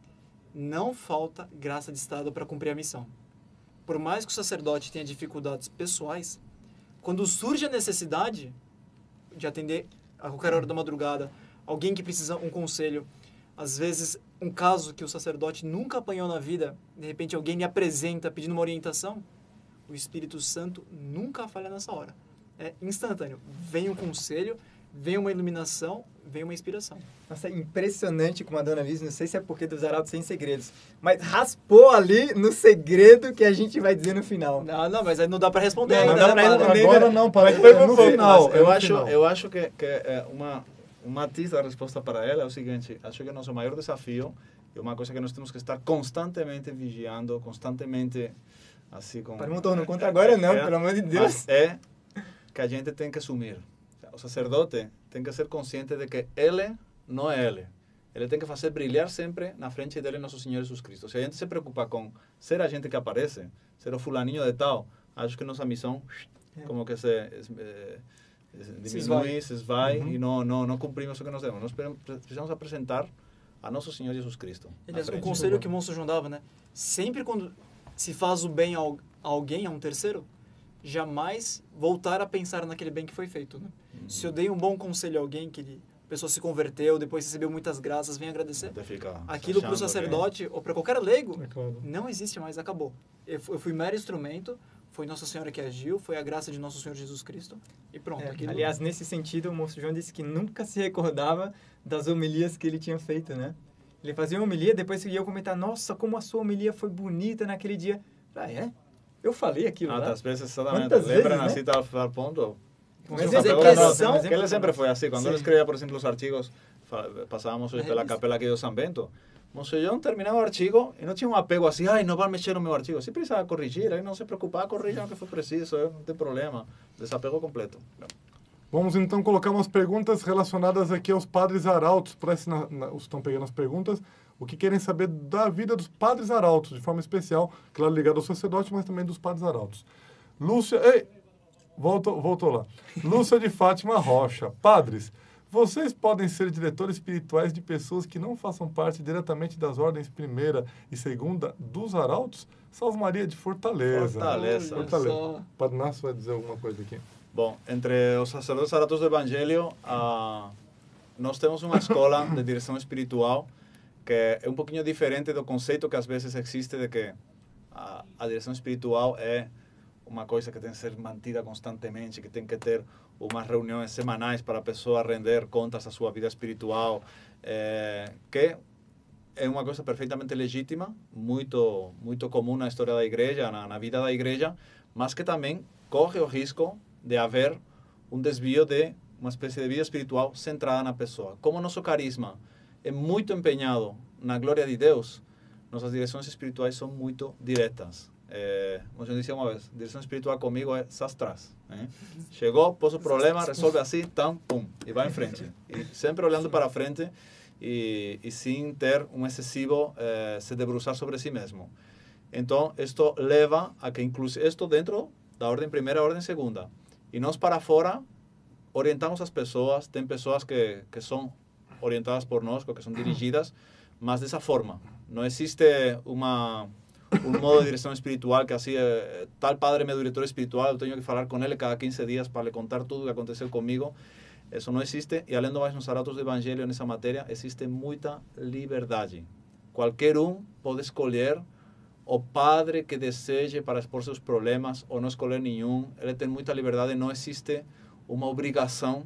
não falta graça de Estado para cumprir a missão. Por mais que o sacerdote tenha dificuldades pessoais, quando surge a necessidade de atender a qualquer hora da madrugada, alguém que precisa um conselho, às vezes um caso que o sacerdote nunca apanhou na vida, de repente alguém lhe apresenta pedindo uma orientação, o Espírito Santo nunca falha nessa hora. É instantâneo. Vem um conselho, vem uma iluminação, vem uma inspiração. Nossa, é impressionante como a Dona Liz, não sei se é porque dos Arautos Sem Segredos, mas raspou ali no segredo que a gente vai dizer no final. Não, não, mas aí não dá para responder Não, ainda, não né, dá pra padre? responder. Agora não, para Mas foi é no pro final. Mas é eu, no acho, final. eu acho que, que é uma, um matiz da resposta para ela é o seguinte: acho que o nosso maior desafio é uma coisa que nós temos que estar constantemente vigiando, constantemente assim com... Para não conta agora não, é, pelo amor de Deus. Mas é que a gente tem que assumir. O sacerdote tem que ser consciente de que ele não é ele. Ele tem que fazer brilhar sempre na frente dele nosso Senhor Jesus Cristo. Se a gente se preocupa com ser a gente que aparece, ser o fulaninho de tal, acho que nossa missão como que se, eh, diminui, se esvai Uhum. e não, não, não cumprimos o que nós temos. Nós precisamos apresentar a nosso Senhor Jesus Cristo. Aliás, à um frente. conselho que o monstro João dava, né? Sempre quando se faz o bem a al- a alguém, a um terceiro, jamais voltar a pensar naquele bem que foi feito, né? Uhum. Se eu dei um bom conselho a alguém, que ele, a pessoa se converteu, depois recebeu muitas graças, vem agradecer. Até fica Aquilo para o achando que- sacerdote ou para qualquer leigo, É claro. não existe mais, acabou. Eu fu- eu fui mero instrumento, foi Nossa Senhora que agiu, foi a graça de Nosso Senhor Jesus Cristo e pronto. É, aquilo... aliás, nesse sentido, o Monstro João disse que nunca se recordava das homilias que ele tinha feito, né? Ele fazia uma homilia, depois ia comentar, nossa, como a sua homilia foi bonita naquele dia. Ah, é? Eu falei aquilo lá. Tantas vezes, exatamente. Quantas Lembram vezes, assim, tal, tal ponto? Um Sim, exemplo pero pra nós, não, um exemplo que ele pra sempre nós. foi assim. Quando Sim. ele escrevia, por exemplo, os artigos, fa- passávamos hoje Na pela revista. capela aqui do São Bento, Monsenhor terminava o artigo e não tinha um apego assim, ai, não vai mexer no meu artigo. Se precisava corrigir, aí não se preocupar, corrija o que for preciso, aí não tem problema. Desapego completo. Vamos então colocar umas perguntas relacionadas aqui aos padres arautos. Parece na, na, os estão pegando as perguntas. O que querem saber da vida dos padres arautos, de forma especial, claro, ligado ao sacerdote, mas também dos padres arautos. Lúcia, ei, voltou, voltou lá. Lúcia de Fátima Rocha. Padres, vocês podem ser diretores espirituais de pessoas que não façam parte diretamente das ordens primeira e segunda dos arautos? Salve Maria de Fortaleza. Fortaleza. Olha Fortaleza. só. Padre Nácio vai dizer alguma coisa aqui. Bom, entre os sacerdotes arautos do Evangelho, ah, nós temos uma escola de direção espiritual que é um pouquinho diferente do conceito que às vezes existe de que a, a direção espiritual é uma coisa que tem que ser mantida constantemente, que tem que ter umas reuniões semanais para a pessoa render contas à sua vida espiritual, é, que é uma coisa perfeitamente legítima, muito muito comum na história da igreja, na, na vida da igreja, mas que também corre o risco de haver um desvio de uma espécie de vida espiritual centrada na pessoa. Como nosso carisma é muito empenhado na glória de Deus, nossas direções espirituais são muito diretas. É, como eu disse uma vez, direção espiritual comigo é sastras. Né? Chegou, pôs o problema, resolve assim, tam, pum, e vai em frente. E sempre olhando para frente e, e sem ter um excessivo eh, se debruçar sobre si mesmo. Então, isto leva a que, inclusive, isto dentro da ordem primeira e ordem segunda. E nós para fora orientamos as pessoas, tem pessoas que, que são orientadas por nós, que são dirigidas, mas dessa forma. Não existe uma, um modo de direção espiritual que assim, é, tal padre é meu diretor espiritual, eu tenho que falar com ele cada quinze dias para lhe contar tudo o que aconteceu comigo. Isso não existe. E além do mais, nos arautos do Evangelho, nessa matéria, existe muita liberdade. Qualquer um pode escolher o padre que deseje para expor seus problemas ou não escolher nenhum. Ele tem muita liberdade, não existe uma obrigação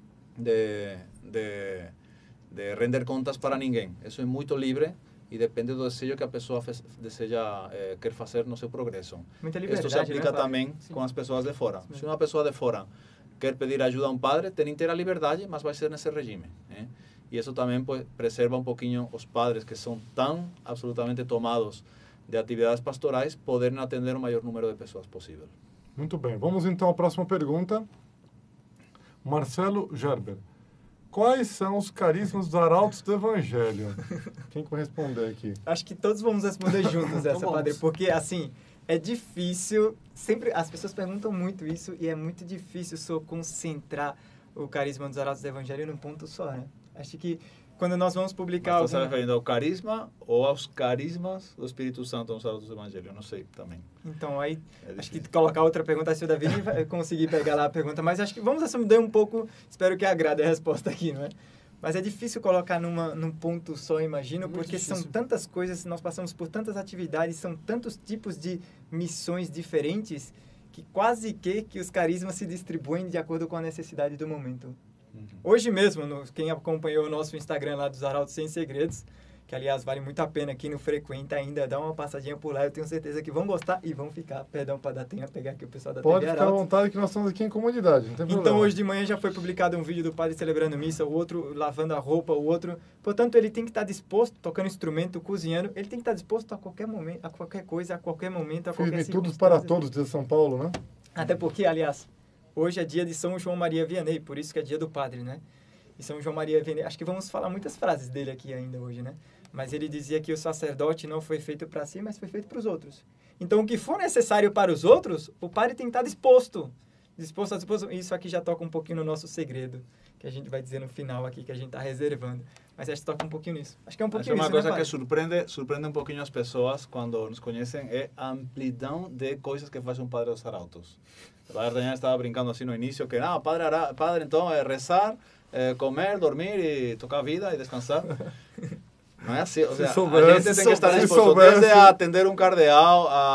de, de, de render contas para ninguém. Isso é muito livre e depende do desejo que a pessoa fez, deseja, eh, quer fazer no seu progresso. Muita liberdade, Isto se aplica né, também Sim. com as pessoas de fora. Sim. Se uma pessoa de fora quer pedir ajuda a um padre, tem inteira liberdade, mas vai ser nesse regime. Né? E isso também pues, preserva um pouquinho os padres que são tão absolutamente tomados de atividades pastorais, poderem atender o maior número de pessoas possível. Muito bem. Vamos então à próxima pergunta. Marcelo Gerber. Quais são os carismas dos arautos do Evangelho? Quem que vai responder aqui? Acho que todos vamos responder juntos essa, Vamos. padre, porque assim, é difícil, sempre as pessoas perguntam muito isso e é muito difícil só concentrar o carisma dos arautos do Evangelho num ponto só, né? Acho que quando nós vamos publicar Mas você está alguma... referindo ao carisma ou aos carismas do Espírito Santo nos arautos do Evangelho? Eu não sei também. Então, aí, É acho que difícil. colocar outra pergunta, se o Davi vai conseguir pegar lá a pergunta, mas acho que vamos assumir um pouco, espero que agrade a resposta aqui, não é? Mas é difícil colocar numa, num ponto só, imagino, Muito porque difícil. são tantas coisas, nós passamos por tantas atividades, são tantos tipos de missões diferentes, que quase que, que os carismas se distribuem de acordo com a necessidade do momento. Uhum. Hoje mesmo, no, quem acompanhou o nosso Instagram lá dos Arautos Sem Segredos, que aliás vale muito a pena, quem não frequenta ainda, dá uma passadinha por lá, eu tenho certeza que vão gostar e vão ficar, perdão para dar tempo a pegar aqui o pessoal da Pode T V ficar à Arautos. vontade que nós estamos aqui em comunidade, não tem problema. Então hoje de manhã já foi publicado um vídeo do padre celebrando missa, o outro lavando a roupa, o outro, portanto ele tem que estar disposto, tocando instrumento, cozinhando, ele tem que estar disposto a qualquer momento, a qualquer coisa, a qualquer momento, a qualquer Fiz-me tudo para circunstância. todos de São Paulo, né? Até porque, aliás, hoje é dia de São João Maria Vianney, por isso que é dia do padre, né? E São João Maria Vianney, acho que vamos falar muitas frases dele aqui ainda hoje, né? Mas ele dizia que o sacerdote não foi feito para si, mas foi feito para os outros. Então, o que for necessário para os outros, o padre tem que estar disposto. Disposto a disposto. Isso aqui já toca um pouquinho no nosso segredo, que a gente vai dizer no final aqui, que a gente está reservando. Mas acho que toca um pouquinho nisso. Acho que é um Essa pouquinho é uma nisso, coisa né, que padre? surpreende, surpreende um pouquinho as pessoas quando nos conhecem, é a amplidão de coisas que faz um padre dos arautos. O padre Daniel estava brincando assim no início, que não, padre, ara- padre então é rezar, é comer, dormir e tocar a vida e descansar. Não é assim, ou Se seja, soubesse, a gente tem que estar se disposto soubesse. desde a atender um cardeal, a,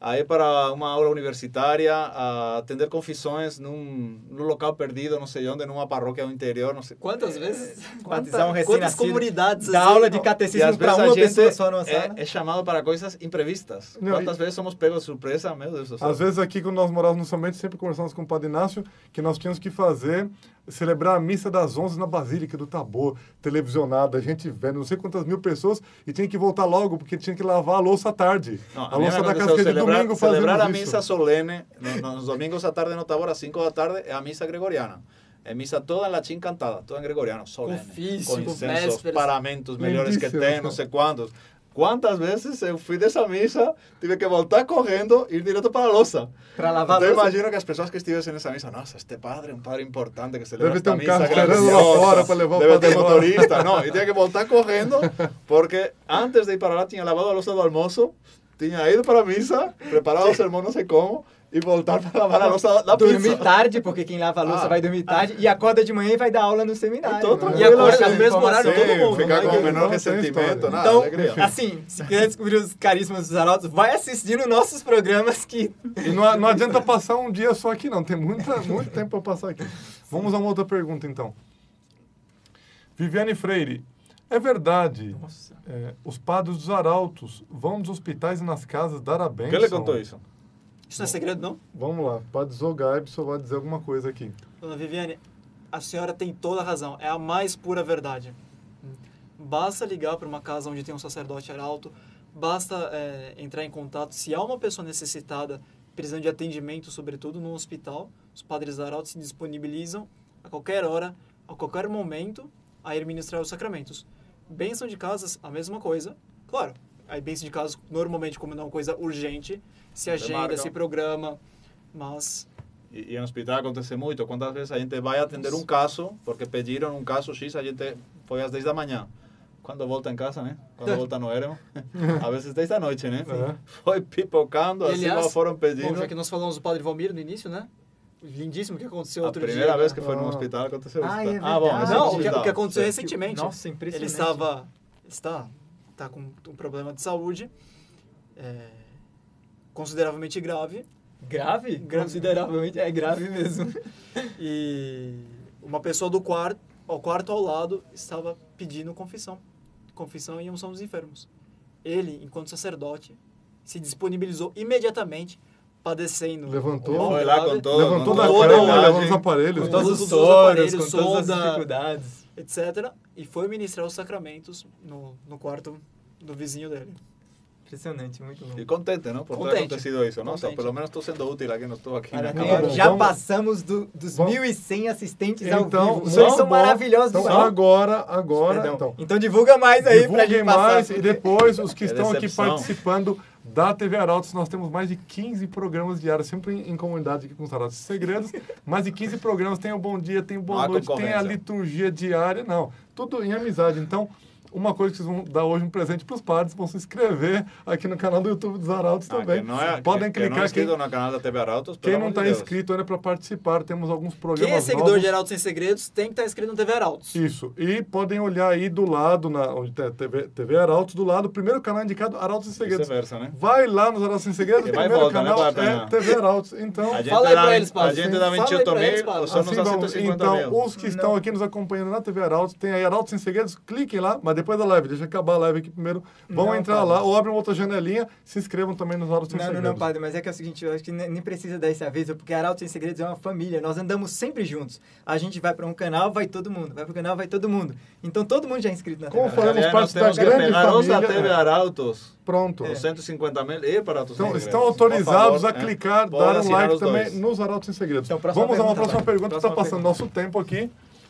a ir para uma aula universitária, a atender confissões num, num local perdido, não sei onde, numa paróquia do interior, não sei. Quantas vezes? Batizar um Quantas recém-nascido. comunidades Da assim, aula de não? E catecismo às para vezes uma a gente pessoa só numa sala. é, é chamado para coisas imprevistas. Não, Quantas e- vezes somos pegos de surpresa, meu Deus do céu. Às vezes aqui, quando nós morávamos no São Bento, sempre conversamos com o Padre Inácio que nós tínhamos que fazer, celebrar a missa das onze na Basílica do Tabor, televisionada, a gente vendo, não sei quantas mil pessoas, e tinha que voltar logo, porque tinha que lavar a louça à tarde. Não, a a mim louça me da aconteceu casa que de celebrar, domingo celebrar a fazemos missa isso. solene, no- nos domingos à tarde no Tabor, às cinco da tarde, é a missa gregoriana. É missa toda em latim cantada, toda em gregoriano, solene. Ofício, com incensos, vésperas. paramentos melhores que Lindíssimo. tem, não sei quantos. Quantas vezes eu fui dessa missa, tive que voltar correndo e ir direto para a louça. Para lavar a Então louça. imagino que as pessoas que estivessem nessa missa, nossa, este padre é um padre importante que celebra Deve ter esta um missa carro esperando grandiosa. lá fora para levar o Deve padre ter embora. motorista, não. E tinha que voltar correndo, porque antes de ir para lá tinha lavado a louça do almoço, tinha ido para a missa, preparado o sermão não sei como, e voltar para lavar a louça da Dormir pizza. tarde, porque quem lava a louça Ah. vai dormir tarde, e acorda de manhã e vai dar aula no seminário. Então, né? tranquilo, E acorda né? com no mesmo horário informação. todo mundo, Ficar né? com o menor Não tem ressentimento, história. nada, Então, alegria. assim, se quer descobrir os carismas dos arautos, vai assistindo nossos programas que... E não, não adianta passar um dia só aqui, não. Tem muita, muito tempo para passar aqui. Vamos a uma outra pergunta, então. Viviane Freire, é verdade, Nossa. é, os padres dos arautos vão nos hospitais e nas casas dar a bênção? Quem lhe contou isso? Isso não é segredo, não? Vamos lá, Padre Zogaibson vai dizer alguma coisa aqui. Dona Viviane, a senhora tem toda a razão. É a mais pura verdade. Basta ligar para uma casa onde tem um sacerdote arauto, basta é, entrar em contato. Se há uma pessoa necessitada, precisando de atendimento, sobretudo no hospital, os padres arautos se disponibilizam a qualquer hora, a qualquer momento, a ir ministrar os sacramentos. Bênção de casas, a mesma coisa. Claro, a bênção de casas, normalmente, como não é uma coisa urgente, se agenda, marcam. se programa, mas... E, e no hospital acontece muito. Quantas vezes a gente vai atender um caso, porque pediram um caso X, a gente foi às dez da manhã. Quando volta em casa, né? Quando volta no ermo. Às vezes dez da noite, né? É. Foi pipocando, E, assim aliás, como foram pedindo. Bom, já que nós falamos do Padre Valmir no início, né? Lindíssimo o que aconteceu A outro primeira dia. vez que foi no Ah. hospital aconteceu Ah, isso. é ah, bom, verdade. esse Não, eu o preciso que, o dar. que aconteceu Sim. recentemente. Nossa, Ele impressionante. estava... Está, está com um problema de saúde é, consideravelmente grave. Grave? Grave. Consideravelmente, é grave mesmo. E uma pessoa do quarto, ao quarto ao lado, estava pedindo confissão. Confissão e unção dos enfermos. Ele, enquanto sacerdote, se disponibilizou imediatamente, padecendo. Levantou. um mal Foi lá grave, com todo, Levantou com da toda a cama, bagagem. levando os aparelhos. Com todos os todos os soros, aparelhos, com todas as sonda. dificuldades. etcétera. E foi ministrar os sacramentos no, no quarto do vizinho dele. Impressionante, muito bom. E contente, não? Por ter Contente. acontecido isso. Nossa, Contente. pelo menos estou sendo útil aqui, não estou aqui Olha, na Não, cama. bom, já vamos- passamos do- dos vamos- mil e cem assistentes Então, ao vivo. muito Vocês são bom. maravilhosos Então, demais. agora, agora, Perdão. então. Então divulga mais aí pra Divulguem gente passar. mais e depois os que É estão aqui decepção. participando da T V Arautos, nós temos mais de quinze programas diários, sempre em, em comunidade aqui com os Arautos e Segredos. Mais de quinze programas, tem o Bom Dia, tem o Não Boa há Noite, tem a concorrência. liturgia diária, não. Tudo em amizade. Então, uma coisa que vocês vão dar hoje um presente para os padres, vão se inscrever aqui no canal do YouTube dos Arautos Ah, também. que não é, Podem que, que não é clicar aqui. inscrito no canal da T V Arautos, Quem pelo não amor está de Deus. inscrito ainda para participar, temos alguns programas Quem é seguidor novos. de Arautos Sem Segredos tem que estar inscrito no T V Arautos. Isso. E podem olhar aí do lado, na, onde tem a T V, T V Arautos, do lado, o primeiro canal indicado, Arautos Sem Segredos. Vice-versa, né? Vai lá nos Arautos Sem Segredos, E o vai e primeiro volta, né, canal Padre? é T V Arautos. Então, A gente Fala aí dá, pra eles, a padre. gente dá Fala aí vinte e oito pra eles, mil, padre. os somos assim a vamos. cento e cinquenta Então, mil. os que estão aqui nos acompanhando na T V Arautos, tem aí Arautos Sem Segredos, cliquem lá, mas depois da live, deixa acabar a live aqui primeiro. Vão Não, entrar padre. lá, ou abrem outra janelinha, se inscrevam também nos Arautos Sem Não, não, Segredos. não, padre, mas é que é o seguinte, eu acho que nem nem precisa dar esse aviso, porque Arautos Sem Segredos é uma família, nós andamos sempre juntos. A gente vai para um canal, vai todo mundo, vai para o canal, vai todo mundo. Então todo mundo já é inscrito na Como T V. falamos, Aliás, parte nós da temos que grande pegar os da família. T V Arautos, Pronto. os cento e cinquenta mil, e para Arautos Sem Então, Segredos. estão Por autorizados favor, a né? clicar, Podem dar um assinar like os também dois. nos Arautos Sem Segredos. Então, próxima Vamos a uma pergunta, próxima vai. pergunta, está Próxima passando pergunta. nosso tempo aqui.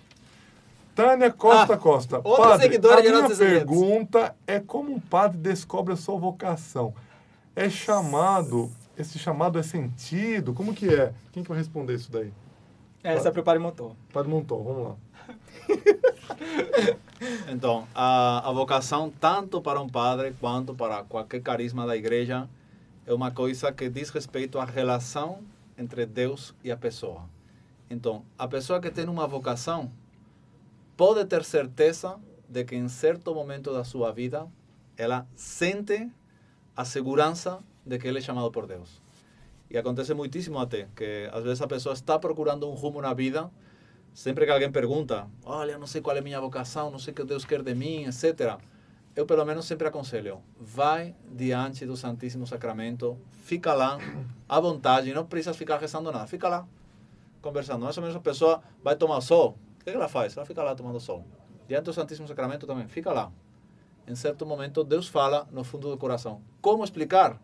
Tânia Costa Ah, Costa. outra Padre, seguidora a de minha Arautos Sem Segredos. pergunta é como um padre descobre a sua vocação? É chamado, esse chamado é sentido? Como que é? Quem que vai responder isso daí? É, essa é pro padre Montão. Padre Monton, vamos lá. Então, a, a vocação, tanto para um padre quanto para qualquer carisma da igreja, é uma coisa que diz respeito à relação entre Deus e a pessoa. Então, a pessoa que tem uma vocação pode ter certeza de que em certo momento da sua vida ela sente a segurança de que ele é chamado por Deus. E acontece muitíssimo até, que às vezes a pessoa está procurando um rumo na vida, sempre que alguém pergunta, olha, não sei qual é a minha vocação, não sei o que Deus quer de mim, etcétera. Eu, pelo menos, sempre aconselho, vai diante do Santíssimo Sacramento, fica lá, à vontade, não precisa ficar rezando nada, fica lá, conversando. Mais ou menos a pessoa vai tomar sol, o que ela faz? Ela fica lá tomando sol. Diante do Santíssimo Sacramento também, fica lá. Em certo momento, Deus fala no fundo do coração. Como explicar?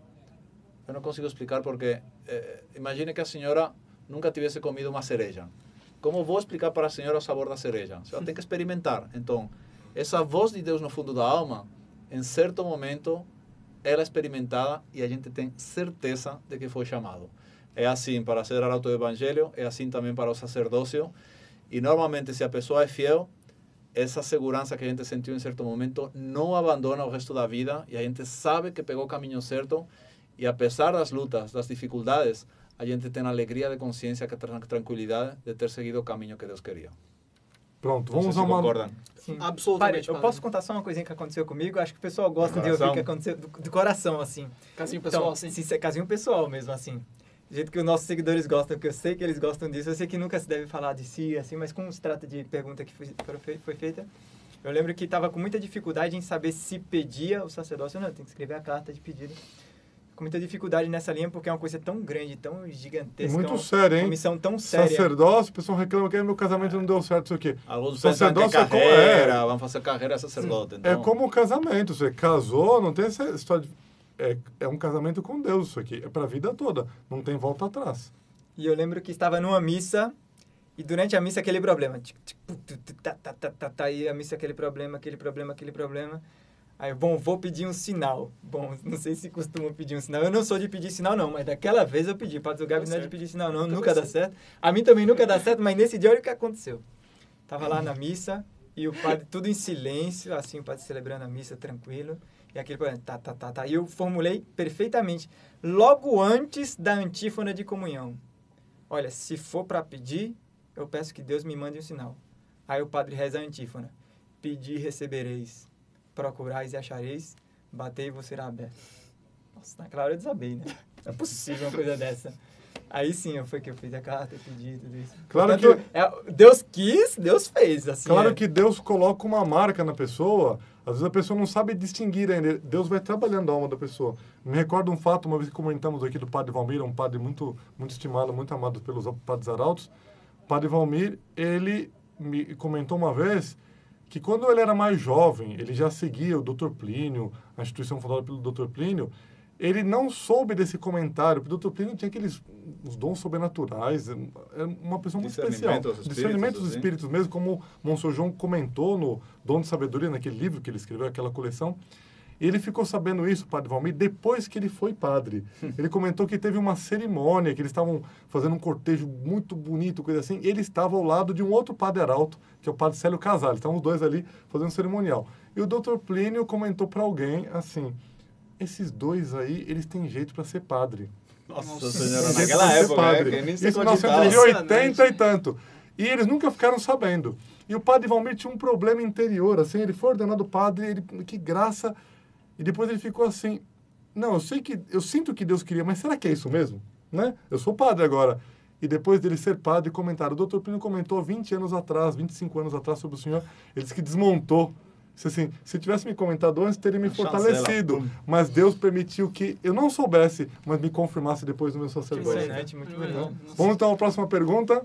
Eu não consigo explicar porque, eh, imagine que a senhora nunca tivesse comido uma cereja. Como vou explicar para a senhora o sabor da cereja? Você tem que experimentar. Então, essa voz de Deus no fundo da alma, em certo momento, ela é experimentada e a gente tem certeza de que foi chamado. É assim para ser arauto do Evangelho, é assim também para o sacerdócio. E normalmente, se a pessoa é fiel, essa segurança que a gente sentiu em certo momento não abandona o resto da vida e a gente sabe que pegou o caminho certo. E apesar das lutas, das dificuldades, a gente tem a alegria de consciência, que a tranquilidade de ter seguido o caminho que Deus queria. Pronto, Não vamos sei a se uma... concordam. Sim. Absolutamente, Pare, eu padre. posso contar só uma coisinha que aconteceu comigo? Acho que o pessoal gosta de Coração. ouvir o que aconteceu do, do coração, assim. Casinho pessoal, Então, assim. se, se é casinho pessoal mesmo, assim. Do jeito que os nossos seguidores gostam, porque eu sei que eles gostam disso. Eu sei que nunca se deve falar de si, assim, mas como se trata de pergunta que foi, foi feita, eu lembro que estava com muita dificuldade em saber se pedia o sacerdócio. Não, tem que escrever a carta de pedido. Com muita dificuldade nessa linha, porque é uma coisa tão grande, tão gigantesca. Muito uma, séria, hein? Uma missão tão séria. Sacerdócio, o pessoal reclama que meu casamento não deu certo, isso aqui. Alguns O pensam que é sacerdócio é como- carreira, é. vão fazer carreira sacerdote. É Então, como o casamento. Você casou, não tem essa história de... É, é um casamento com Deus isso aqui. É para a vida toda. Não tem volta atrás. E eu lembro que estava numa missa, e durante a missa aquele problema. Tic, tic, pu, tu, tu, tá, tá, tá, tá, tá, e a missa aquele problema, aquele problema, aquele problema. Aí, bom, vou pedir um sinal. Bom, não sei se costumam pedir um sinal. Eu não sou de pedir sinal, não, mas daquela vez eu pedi. Padre Gabi não é de pedir sinal, não. Nunca Nunca dá dá certo. A mim também nunca dá certo, mas nesse dia olha o que aconteceu. Tava lá na missa, e o padre tudo em silêncio, assim, o padre celebrando a missa tranquilo. E aquele problema, tá, tá, tá, tá. E eu formulei perfeitamente, logo antes da antífona de comunhão. Olha, se for para pedir, eu peço que Deus me mande um sinal. Aí o padre reza a antífona. Pedi e recebereis. Procurais e achareis. Batei e vos será aberto. Nossa, naquela hora eu desabei, né? Não é possível uma coisa dessa. Aí sim, foi que eu fiz a carta, pedi tudo isso. Claro Portanto, que- é, Deus quis, Deus fez. Assim, Claro é. que Deus coloca uma marca na pessoa. Às vezes a pessoa não sabe distinguir ainda. Deus vai trabalhando a alma da pessoa. Me recordo um fato, uma vez que comentamos aqui do padre Valmir, um padre muito, muito estimado, muito amado pelos padres arautos. O padre Valmir, ele me comentou uma vez que quando ele era mais jovem, ele já seguia o doutor Plínio, a instituição fundada pelo doutor Plínio, ele não soube desse comentário, porque o doutor Plínio tinha aqueles os dons sobrenaturais, é uma pessoa muito especial. Discernimento dos espíritos, Discernimento dos assim. espíritos mesmo, como o Monsenhor João comentou no Dom de Sabedoria, naquele livro que ele escreveu, aquela coleção. E ele ficou sabendo isso, padre Valmir, depois que ele foi padre. Ele comentou que teve uma cerimônia, que eles estavam fazendo um cortejo muito bonito, coisa assim, e ele estava ao lado de um outro padre arauto, que é o padre Célio Casale. Estavam os dois ali fazendo um cerimonial. E o doutor Plínio comentou para alguém assim: esses dois aí, eles têm jeito para ser padre. Nossa, Nossa senhora, Jeito naquela pra ser época, padre. né, que nem se Isso em cogitava. novecentos e oitenta e tanto. E eles nunca ficaram sabendo. E o padre Valmir tinha um problema interior, assim, ele foi ordenado padre, ele, que graça. E depois ele ficou assim: não, eu sei que, eu sinto que Deus queria, mas será que é isso mesmo? Né? Eu sou padre agora. E depois dele ser padre, comentaram. O doutor Plínio comentou vinte anos atrás, vinte e cinco anos atrás sobre o senhor. Ele disse que desmontou. Disse assim: se tivesse me comentado antes, teria me A fortalecido. chancela. Mas Deus permitiu que eu não soubesse, mas me confirmasse depois do meu sacerdócio. Impressionante, muito bonito. Nossa. Vamos então à próxima pergunta.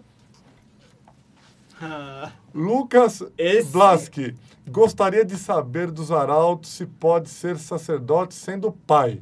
Ah, Lucas Esse- Blaski gostaria de saber dos arautos se pode ser sacerdote sendo pai.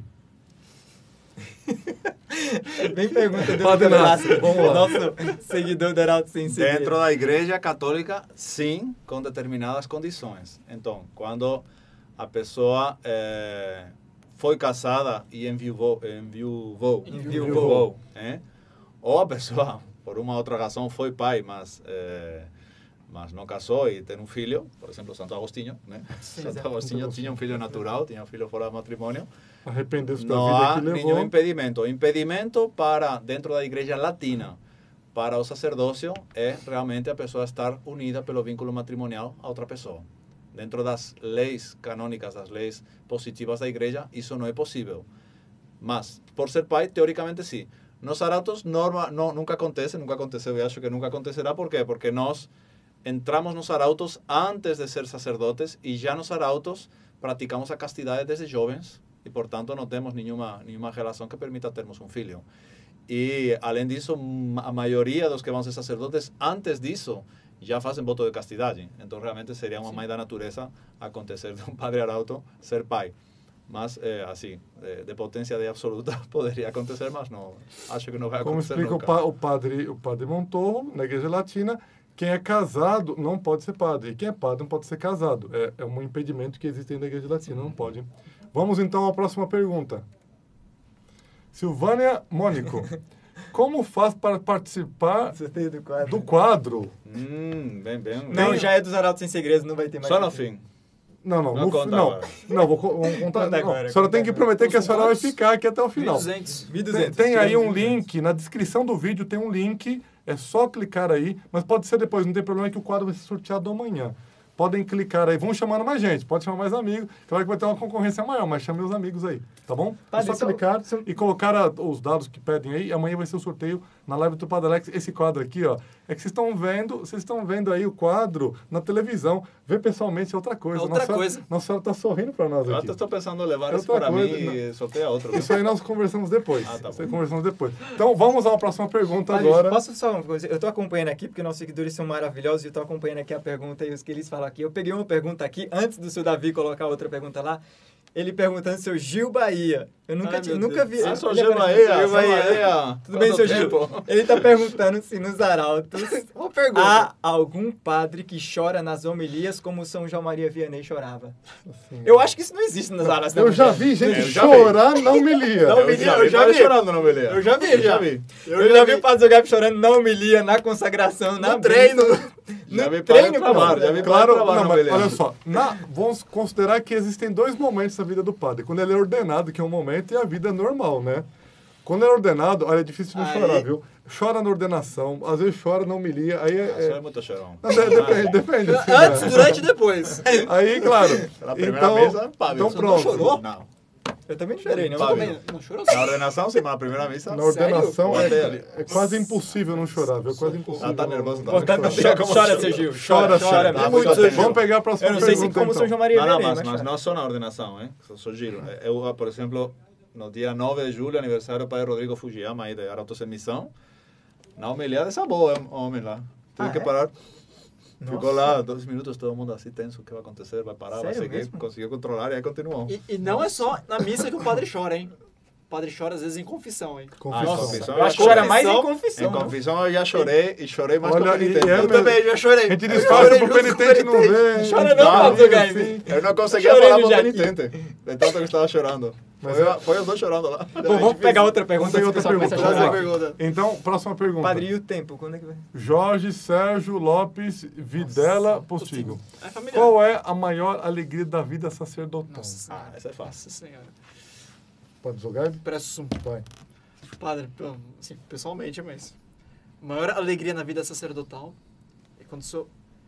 Bem pergunta do Padre Velasco, Inácio, vamos lá. nosso seguidor do Heraldo Sem Segredo. Dentro da Igreja Católica, sim, com determinadas condições. Então, quando a pessoa eh, foi casada e enviuvou, enviuvou, Enviuvou. eh? ou a pessoa, por uma outra razão, foi pai, mas, eh, mas não casou e tem um filho, por exemplo, Santo Agostinho, né? Santo exato. Agostinho tinha um filho natural, tinha um filho fora do matrimônio. Arrependeu-se da Não vida há que nenhum levou. impedimento. O impedimento para, dentro da igreja latina, para o sacerdócio, é realmente a pessoa estar unida pelo vínculo matrimonial a outra pessoa. Dentro das leis canônicas, das leis positivas da igreja, isso não é possível. Mas, por ser pai, teoricamente sim. Nos arautos norma, no, nunca acontece, nunca aconteceu, eu acho que nunca acontecerá. Por quê? Porque nós entramos nos arautos antes de ser sacerdotes e já nos arautos praticamos a castidade desde jovens e, portanto, não temos nenhuma, nenhuma relação que permita termos um filho. E, além disso, a maioria dos que vão ser sacerdotes, antes disso, já fazem voto de castidade. Então, realmente, seria uma mãe da natureza acontecer de um padre arauto ser pai. Mas, é, assim, de, de potência de absoluta, poderia acontecer, mas não, acho que não vai Como acontecer explica o, nunca. pa, o, padre, o padre Montoro, na Igreja Latina, quem é casado não pode ser padre. E quem é padre não pode ser casado. É, é um impedimento que existe na Igreja Latina, não pode. Vamos, então, à próxima pergunta. Silvânia Mônico, como faz para participar Sorteio do quadro. do quadro? Hum, bem, bem. Não, bem. já é dos Arautos Sem Segredos, não vai ter mais. Só no fim. Não, não. Não no, conta não, agora. não, vou, co- vou contar. Conta não, agora, a senhora conta tem que agora. prometer que a São senhora vai quantos? ficar aqui até o mil e final. duzentos. mil e Tem, duzentos. tem aí um Tiramos mil e duzentos. link, na descrição do vídeo tem um link, é só clicar aí, mas pode ser depois, não tem problema, é que o quadro vai ser sorteado amanhã. Podem clicar aí, vão chamando mais gente, pode chamar mais amigos, claro que vai ter uma concorrência maior, mas chame os amigos aí, tá bom? É Padre, só só- clicar e colocar a- os dados que pedem aí, e amanhã vai ser o sorteio na live do Padre Alex. Esse quadro aqui, ó, é que vocês estão vendo, vocês estão vendo aí o quadro na televisão, ver pessoalmente é outra coisa. É outra Nossa, coisa. Nossa senhora tá sorrindo para nós Eu aqui. até estou pensando em levar É isso outra para coisa, mim não. e sortear outro. Isso aí nós conversamos depois. Ah, tá Isso aí bom. conversamos depois. Então, vamos à próxima pergunta Padre, agora. posso só uma coisa? Eu tô acompanhando aqui, porque nossos seguidores são maravilhosos, e eu tô acompanhando aqui a pergunta e os que eles falam aqui. Eu peguei uma pergunta aqui, antes do seu Davi colocar outra pergunta lá, ele perguntando seu Gil Bahia. Eu nunca, Ai, tinha, meu nunca Deus. vi. Ah, sou ele Gil apareceu, Bahia, Gil sou Bahia. Tudo bem, Quanto seu Gil? tempo? Ele tá perguntando se nos arautos Uma pergunta. há algum padre que chora nas homilias como São João Maria Vianney chorava. Eu acho que isso não existe nas arautos. Eu já vi gente Eu já vi. chorar na homilia. Não, Eu homilia, já eu vi, já padre vi. chorando na homilia. Eu já vi, Eu já. já vi. Eu, já vi o Padre Zogab chorando na homilia, na consagração, na No treino. missa. Já No vi treino, padre trabalho, pô. já vi Claro, padre trabalho não, na mas homilia. olha só, na- vamos considerar que existem dois momentos da vida do padre. Quando ele é ordenado, que é um momento, e a vida normal, né? Quando ele é ordenado, olha, é difícil não Aí- chorar, viu? Chora na ordenação, às vezes chora na homilia, aí é... Ah, Você é é- muito chorão. não, de- depende, depende. assim, Antes, né? durante e depois. Aí, claro. Na primeira então, mesa, padre. então Você pronto. chorou? Não. Eu também não chorei, não. Fábio. Também não chorou? Na ordenação, sim, mas na primeira missa... Na ordenação Sério? é, Olha, é quase impossível não chorar, viu? É quase impossível. Ah, tá nervoso, tá? Portanto, Não chora, como chora, chora. seu Gil. Chora, Chora, chora. chora. Tá, mesmo. muito Seu tempo. Gil. Vamos pegar a próxima Eu não sei se pergunta, como então. São João Maria Não, não, Vianney, mas, mas mas chora. não só na ordenação, hein? Só, só giro. Eu, por exemplo, no dia nove de julho, aniversário do pai Rodrigo Fujiyama, aí de Arautos em Missão, na homilia dessa boa, homem lá. Teve Ah, que é? parar. Nossa. Ficou lá dois minutos, todo mundo assim tenso, o que vai acontecer, vai parar, vai Sério seguir, mesmo? conseguiu controlar e aí continuou. E, e não é só na missa que o padre chora, hein? O padre chora às vezes em confissão, hein? Confissão. Ah, confissão. Eu acho que chora mais em Em confissão. né? confissão eu já chorei e chorei mais Olha, com penitente. e é Eu mesmo. também, já chorei. A gente Eu disfarça chorei pro junto com o penitente não ver. Chora a gente não, tá Padre ali, Zogab. assim. Eu não conseguia Chorei falar no pro Jaquim. penitente, de tanto que eu estava chorando. Mas Foi, é- foi os dois chorando lá. Bom, vamos pegar outra pergunta. Vamos pegar antes que outra o pessoal pergunta. comece a Vamos chorar. lá. Então, próxima pergunta. Padre, e o tempo? Quando é que vai? Jorge Sérgio Lopes Videla Postigo. É familiar. Qual é a maior alegria da vida sacerdotal? Nossa Senhora. Ah, essa é fácil. Nossa Senhora. Pode jogar? Preço Vai. Padre, pô, assim, pessoalmente, mas... A maior alegria na vida sacerdotal é quando o senhor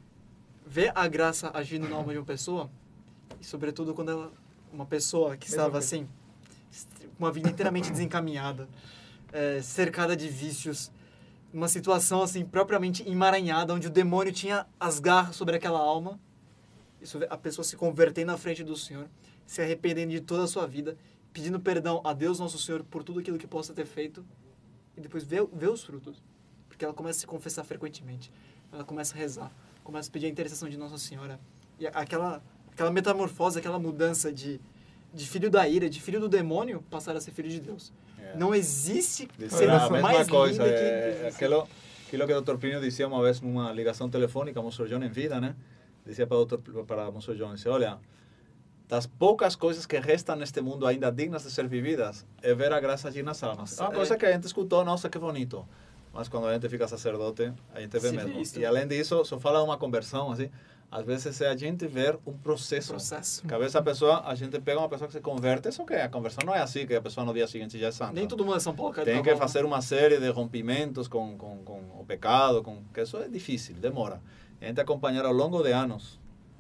vê a graça agindo na alma de uma pessoa, e sobretudo quando ela, uma pessoa que estava coisa. assim, com uma vida inteiramente desencaminhada, é, cercada de vícios, uma situação assim propriamente emaranhada, onde o demônio tinha as garras sobre aquela alma, isso, a pessoa se convertendo na frente do Senhor, se arrependendo de toda a sua vida, pedindo perdão a Deus Nosso Senhor por tudo aquilo que possa ter feito, e depois ver, ver os frutos. Porque ela começa a se confessar frequentemente, ela começa a rezar, começa a pedir a intercessão de Nossa Senhora. E aquela, aquela metamorfose, aquela mudança de, de filho da ira, de filho do demônio, passar a ser filho de Deus. É. Não existe Dice cena a mesma mais coisa, linda é, que... aquilo, aquilo que o doutor Plínio dizia uma vez numa ligação telefônica, Monsenhor John em vida, né? Dizia para o doutor, para Monsenhor John, dizia, olha, das poucas coisas que restam neste mundo ainda dignas de ser vividas, é ver a graça agir nas almas. Nossa, É uma é. coisa que a gente escutou, nossa, que bonito. Mas quando a gente fica sacerdote, a gente vê Se mesmo. vê isso. E além disso, só fala uma conversão, assim, às vezes é a gente ver um processo. processo. Que a vezes a pessoa, a gente pega uma pessoa que se converte, só que a conversão não é assim, que a pessoa no dia seguinte já é santa. Nem todo mundo é São Paulo, cara. Tem que fazer uma série de rompimentos com, com, com o pecado, com, que isso é difícil, demora. A gente acompanhar ao longo de anos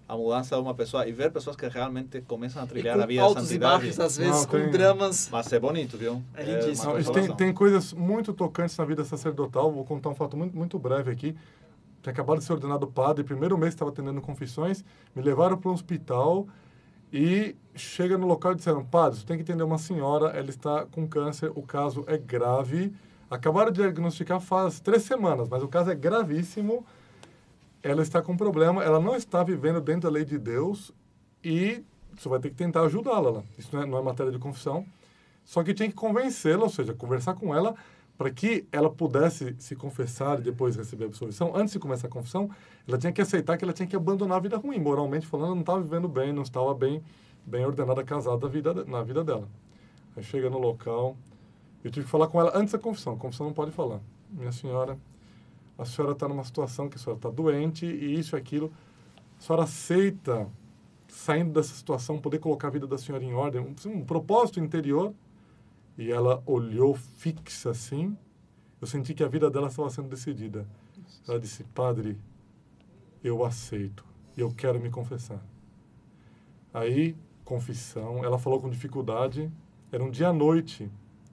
a mudança de uma pessoa e ver pessoas que realmente começam a E trilhar a com vida de altos e santidade. baixos, às vezes, Não, com tem- dramas. Mas é bonito, viu? É lindíssimo. uma Não, isso tem, consolação. tem coisas muito tocantes na vida sacerdotal. Vou contar um fato muito, muito breve aqui. Tinha acabado de ser ordenado padre, primeiro mês que estava atendendo confissões, me levaram para um hospital e chega no local e disseram, padre, você tem que entender uma senhora, ela está com câncer, o caso é grave. Acabaram de diagnosticar faz três semanas, mas o caso é gravíssimo. Ela está com problema, ela não está vivendo dentro da lei de Deus e você vai ter que tentar ajudá-la lá. Isso não é, não é matéria de confissão. Só que tinha que convencê-la, ou seja, conversar com ela para que ela pudesse se confessar e depois receber a absolvição. Antes de começar a confissão, ela tinha que aceitar que ela tinha que abandonar a vida ruim. Moralmente falando, ela não estava vivendo bem, não estava bem, bem ordenada, casada da vida, na vida dela. Aí chega no local, eu tive que falar com ela antes da confissão. A confissão não pode falar. Minha senhora, a senhora está numa situação que a senhora está doente e isso e aquilo. A senhora aceita, saindo dessa situação, poder colocar a vida da senhora em ordem, um, um propósito interior. E ela olhou fixa assim. Eu senti que a vida dela estava sendo decidida. Ela disse, padre, eu aceito. Eu quero me confessar. Aí, confissão. Ela falou com dificuldade. Era um dia à noite.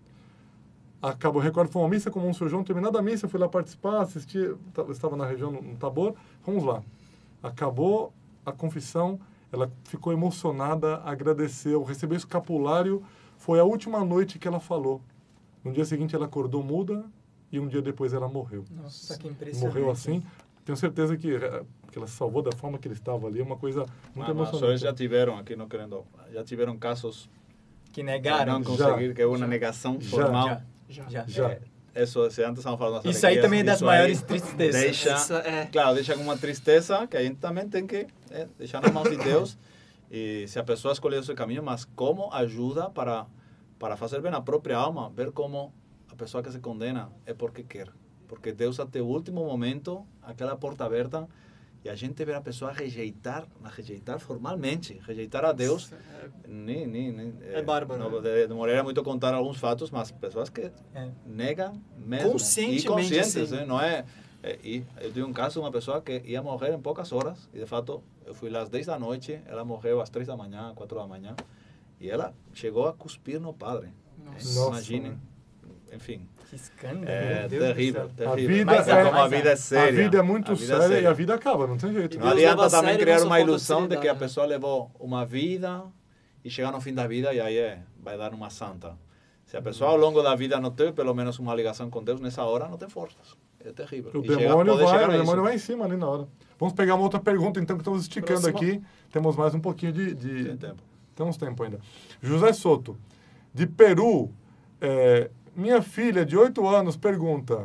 Acabou, recordo, foi uma missa com o São João. Terminada a missa, eu fui lá participar, assistir. Estava na região, no Tabor. Vamos lá. Acabou a confissão. Ela ficou emocionada, agradeceu, recebeu o escapulário. Foi a última noite que ela falou. No dia seguinte ela acordou muda e um dia depois ela morreu. Nossa, que impressionante. Morreu assim. Tenho certeza que, que ela salvou da forma que ele estava ali. É uma coisa muito Ah, mas emocionante. vocês já tiveram, aqui não querendo, já tiveram casos Que de negaram. não conseguir, Já, que é uma já, negação já, formal. Já, Já. já. Já. É, isso, se antes estavam falando das Isso aí alegrias, também é das isso maiores aí tristezas. Deixa, Isso é- claro, deixa com uma tristeza que a gente também tem que é, deixar nas mãos de Deus. E se a pessoa escolheu esse caminho, mas como ajuda para para fazer bem a própria alma, ver como a pessoa que se condena é porque quer. Porque Deus até o último momento, aquela porta aberta, e a gente vê a pessoa rejeitar, rejeitar formalmente, rejeitar a Deus. Nem, nem, nem, É bárbaro, Não, né? demoraria muito contar alguns fatos, mas pessoas que É. negam mesmo. Conscientemente, E conscientes, assim. né? Não é... é, E eu tive um caso de uma pessoa que ia morrer em poucas horas, e de fato, eu fui lá às dez da noite, ela morreu às três da manhã, quatro da manhã, e ela chegou a cuspir no padre. Nossa. Imaginem. Enfim, Que escândalo. é meu Deus do terrível, céu. A terrível. vida, Mas é, como a vida é séria. a vida é muito A vida é séria, e a vida acaba, não tem jeito. E Não Deus adianta leva a também sério criar nossa uma falta de ilusão de que a seriedade, né? pessoa levou uma vida e chegar no fim da vida e aí é, vai dar uma santa. Se a pessoa ao longo da vida não teve pelo menos uma ligação com Deus, nessa hora não tem forças. É terrível. O E chega- demônio, pode vai, chegar o a demônio isso. vai em cima ali na hora. Vamos pegar uma outra pergunta, então, que estamos esticando Próxima. aqui. Temos mais um pouquinho de... de... Tem tempo. Temos tempo ainda. José Soto, de Peru. É, minha filha, de oito anos, pergunta...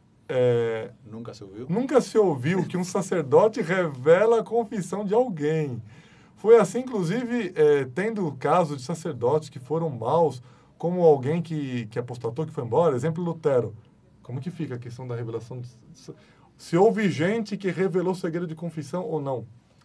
É, Nunca se ouviu? nunca se ouviu que um sacerdote revela a confissão de alguém. Foi assim, inclusive, é, tendo casos de sacerdotes que foram maus, como alguém que, que apostatou, que foi embora, exemplo Lutero. Como que fica a questão da revelação? De, se houve gente que revelou o segredo de confissão ou não?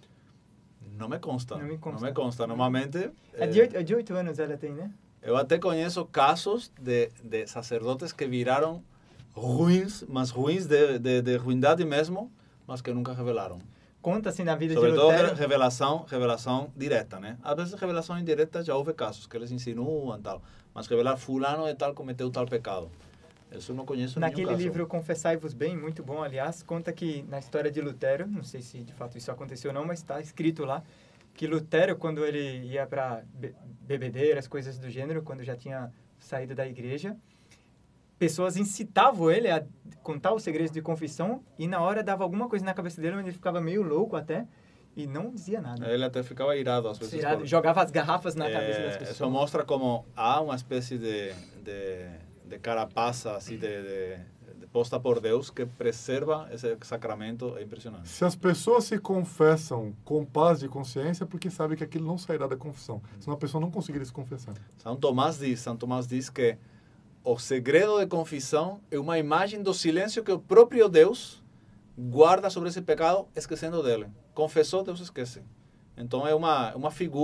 Não me consta. Não me consta. Não me consta. Normalmente... É eh, de oito, é de oito anos ela tem, né? Eu até conheço casos de, de sacerdotes que viraram ruins, mas ruins de, de, de ruindade mesmo, mas que nunca revelaram. Conta-se na vida de Sobretudo Lutero. revelação, revelação direta, né? Às vezes revelação indireta já houve casos que eles insinuam tal, mas revelar fulano de tal cometeu tal pecado. Isso eu não conheço nenhum Naquele caso. livro Confessai-vos Bem, muito bom, aliás, conta que na história de Lutero, não sei se de fato isso aconteceu ou não, mas está escrito lá, que Lutero, quando ele ia para be bebedeiras, coisas do gênero, quando já tinha saído da igreja, pessoas incitavam ele a contar os segredos de confissão e na hora dava alguma coisa na cabeça dele onde ele ficava meio louco até e não dizia nada. Ele até ficava irado às vezes. Irado, por- jogava as garrafas na É, cabeça das pessoas. Isso mostra como há uma espécie de, de, de carapaça assim, de, de, de posta por Deus que preserva esse sacramento. É impressionante. Se as pessoas se confessam com paz de consciência, porque sabem que aquilo não sairá da confissão. Senão a pessoa não conseguiria se confessar. São Tomás diz, São Tomás diz que o segredo de confissão é uma imagem do silêncio que o próprio Deus guarda sobre esse pecado, esquecendo dele. Confessou, Deus esquece. Então é uma uma figura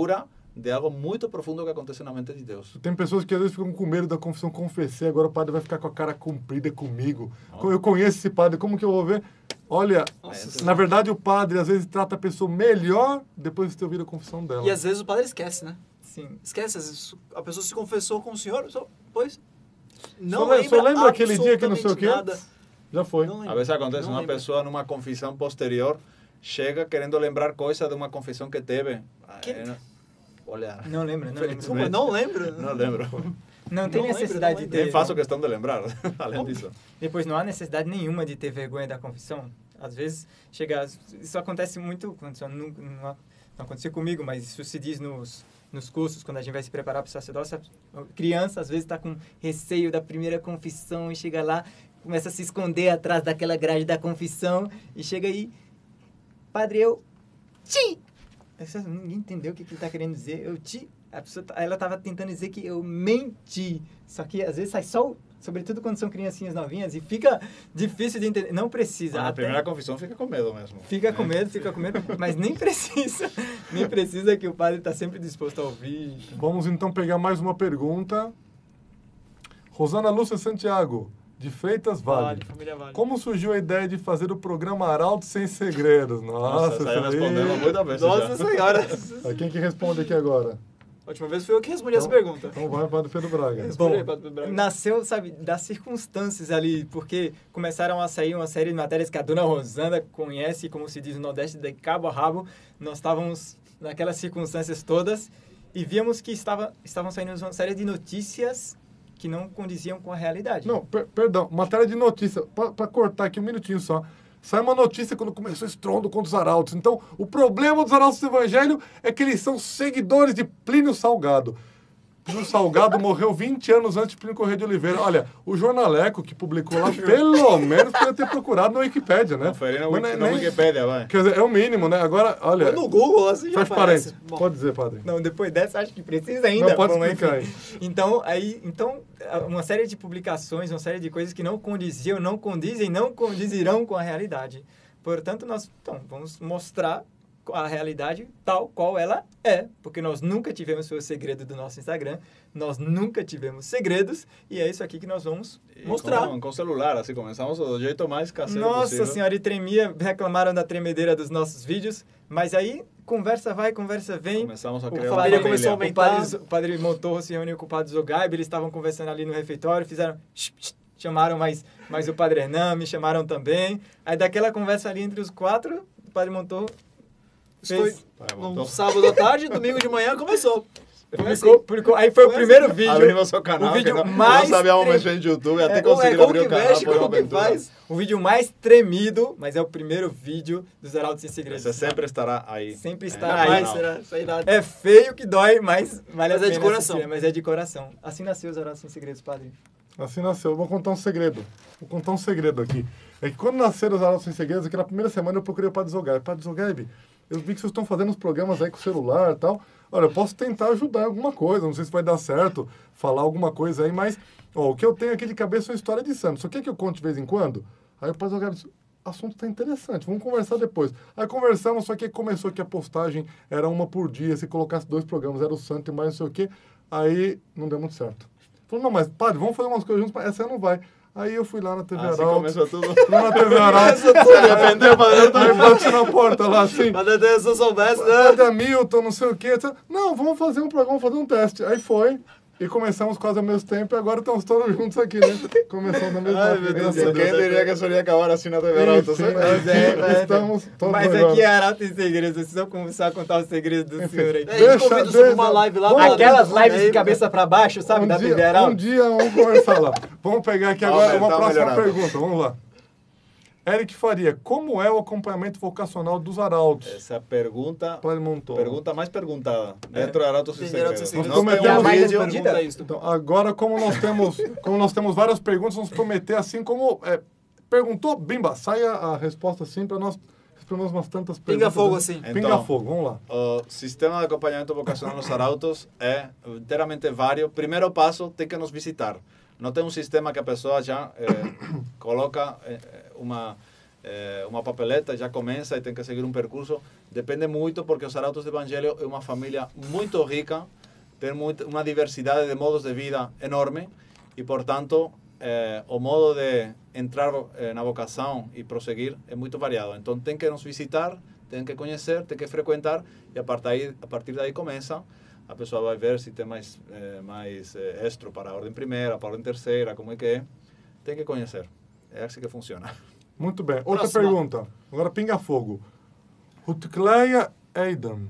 de algo muito profundo que acontece na mente de Deus. Tem pessoas que às vezes ficam com medo da confissão. Confessei, agora o padre vai ficar com a cara comprida comigo. Oh. Eu conheço esse padre, como que eu vou ver? Olha, Nossa, na verdade o padre às vezes trata a pessoa melhor depois de ter ouvido a confissão dela. E às vezes o padre esquece, né? Sim. Esquece, às vezes a pessoa se confessou com o senhor, só, pois, não Só le- lembra só lembra aquele dia que não sei o quê? absolutamente nada. Já foi. Não lembra. A vezes acontece, Não uma lembra. pessoa numa confissão posterior chega querendo lembrar coisa de uma confissão que teve. Que- Aí, não- Olha, Não lembra, não lembra. Como, não lembra? não lembro. Não tem Não lembra, necessidade não de lembra. ter... Nem faço questão de lembrar, além disso. Depois, não há necessidade nenhuma de ter vergonha da confissão. Às vezes, chega... Isso acontece muito... Aconteceu, não, não, não aconteceu comigo, mas isso se diz nos, nos cursos, quando a gente vai se preparar para o sacerdócio. A criança, às vezes, está com receio da primeira confissão e chega lá, começa a se esconder atrás daquela grade da confissão e chega aí... Padre, eu... Ti! Essa- Ninguém entendeu o que, que ele está querendo dizer. Eu ti... A pessoa, tá- ela estava tentando dizer que eu menti. Só que às vezes sai só, o- sobretudo quando são criancinhas novinhas, e fica difícil de entender. Não precisa. Na até- primeira confissão fica com medo mesmo. Fica com medo, fica com medo, mas nem precisa. Nem precisa, que o padre está sempre disposto a ouvir. Vamos então pegar mais uma pergunta. Rosana Lúcia Santiago, de Freitas Vale. Vale, família Vale. Como surgiu a ideia de fazer o programa Arauto Sem Segredos? Nossa, Nossa, essa aí isso respondemos muitas vezes Nossa já. Senhora! Ah, Quem que responde aqui agora? A última vez foi eu que respondi essa Então- pergunta. Então vai, Padre Pedro Braga. Respondi, Bom, Padre Braga. nasceu, sabe, das circunstâncias ali, porque começaram a sair uma série de matérias que a dona Rosana conhece, como se diz no Nordeste, de cabo a rabo. Nós estávamos naquelas circunstâncias todas e víamos que estava, estavam saindo uma série de notícias que não condiziam com a realidade. Não, per- perdão, matéria de notícia. Para cortar aqui um minutinho só. Sai uma notícia quando começou o estrondo contra os arautos. Então, o problema dos arautos do Evangelho é que eles são seguidores de Plínio Salgado. Plínio Salgado morreu vinte anos antes de Plínio Corrêa de Oliveira. Olha, o jornaleco que publicou lá, pelo menos podia ter procurado na Wikipédia, né? Conferir na, Mas Wiki- nem- na Wikipedia, vai. Quer dizer, é o mínimo, né? Agora, olha, Foi no Google, assim já fecha aparece. parênteses. Bom, Pode dizer, padre. Não, depois dessa, acho que precisa ainda. Não, pode Bom, explicar enfim. Então, aí, então, uma série de publicações, uma série de coisas que não condiziam, não condizem, não condizirão com a realidade. Portanto, nós então, vamos mostrar a realidade tal qual ela é, porque nós nunca tivemos o segredo do nosso Instagram, nós nunca tivemos segredos, e é isso aqui que nós vamos E mostrar. Com, com celular, assim, começamos do jeito mais caseiro Nossa possível. senhora, e tremia, reclamaram da tremedeira dos nossos vídeos, mas aí, conversa vai, conversa vem. Começamos a O criar padre uma família família. começou a O aumentar. padre, o padre Montorro se reuniu com o padre Zogaib, eles estavam conversando ali no refeitório, fizeram... shh, shh, chamaram mais, mais o padre Hernan, me chamaram também. Aí daquela conversa ali entre os quatro, o padre Montorro Isso foi fez... Vai, num voltou. sábado à tarde, domingo de manhã começou. Foi assim. Publicou, publicou, aí foi o Foi primeiro assim. vídeo. Abrimos o canal, o vídeo que não, mais não sabíamos tre- mexer em YouTube, até É, conseguir como abrir que o canal, mexe, foi uma como que aventura. faz? O vídeo mais tremido, mas é o primeiro vídeo dos Arautos Sem Segredos. Você sempre estará aí. Sempre É, estará no aí. Jamais canal. será sair nada. É feio que dói, mas vale Mas a é pena de coração. assistir, mas é de coração. Assim nasceu os Arautos Sem Segredos, padre. Assim nasceu. Eu vou contar um segredo. Vou contar um segredo aqui. É que quando nasceram os Arautos Sem Segredos, aqui na primeira semana eu procurei o Padre Zogaib. Padre Zogaib, eu vi que vocês estão fazendo uns programas aí com o celular e tal. Olha, eu posso tentar ajudar em alguma coisa. Não sei se vai dar certo falar alguma coisa aí, mas ó, o que eu tenho aqui de cabeça é uma história de santo. Só quer que eu conte de vez em quando? Aí o Padre Zogaib disse, o assunto tá interessante, vamos conversar depois. Aí conversamos, só que começou que a postagem era uma por dia. Se colocasse dois programas, era o santo e mais não sei o quê. Aí não deu muito certo. Falou, não, mas padre, vamos fazer umas coisas juntos, mas essa não vai. Aí eu fui lá na T V Assim Arauto. começou tudo. Lá na T V Arauto. Dependeu, padre. Aí bati na porta lá assim. Mas Deus, se eu soubesse, né? Padre Hamilton, não sei o quê. Não, vamos fazer um programa, vamos fazer um teste. Aí foi. E começamos quase ao mesmo tempo e agora estamos todos juntos aqui, né? Começamos ao mesmo Ai, tempo. meu Deus graças a do Deus. Quem diria que isso ia acabar assim na T V Arauto? Enfim, Você- aqui estamos todos Mas agora. aqui é Arauto Sem Segredos, vocês vão começar a contar os segredos do senhor aqui. É, a gente Deixa- convida sobre deixa- uma live lá. Vamos- pra- Aquelas lives Aí, de cabeça pra baixo, sabe, um da dia, T V Arauto. Um dia vamos conversar lá. Vamos pegar aqui agora Tá uma tá próxima melhorando. pergunta. Vamos lá. Eric Faria, como é o acompanhamento vocacional dos arautos? Essa é a pergunta, Padre Montou. pergunta mais perguntada dentro do Arauto Sem Dentro do Arauto Segredos. Sem Nós Segredos. prometemos E a mais vídeo. respondida? Pergunta isso. Então, agora, como nós temos, como nós temos várias perguntas, vamos prometer assim como... é, perguntou, bimba, sai a, a resposta assim para nós respondermos umas tantas perguntas. Pinga fogo né? assim. Pinga Então, fogo, vamos lá. O sistema de acompanhamento vocacional nos arautos é inteiramente vário. Primeiro passo, tem que nos visitar. Não tem um sistema que a pessoa já eh, coloca eh, uma é, uma papeleta, já começa e tem que seguir um percurso. Depende muito, porque os Arautos do Evangelho é uma família muito rica, tem muito, uma diversidade de modos de vida enorme e, portanto, eh, o modo de entrar eh, na vocação e prosseguir é muito variado. Então, tem que nos visitar, tem que conhecer, tem que frequentar e a partir, a partir daí começa. A pessoa vai ver se tem mais, eh, mais eh, extra para a ordem primeira, para a ordem terceira, como é que é. Tem que conhecer. É assim que funciona. Muito bem. Outra Próxima. pergunta. Agora pinga fogo. Rutcleia Eidan.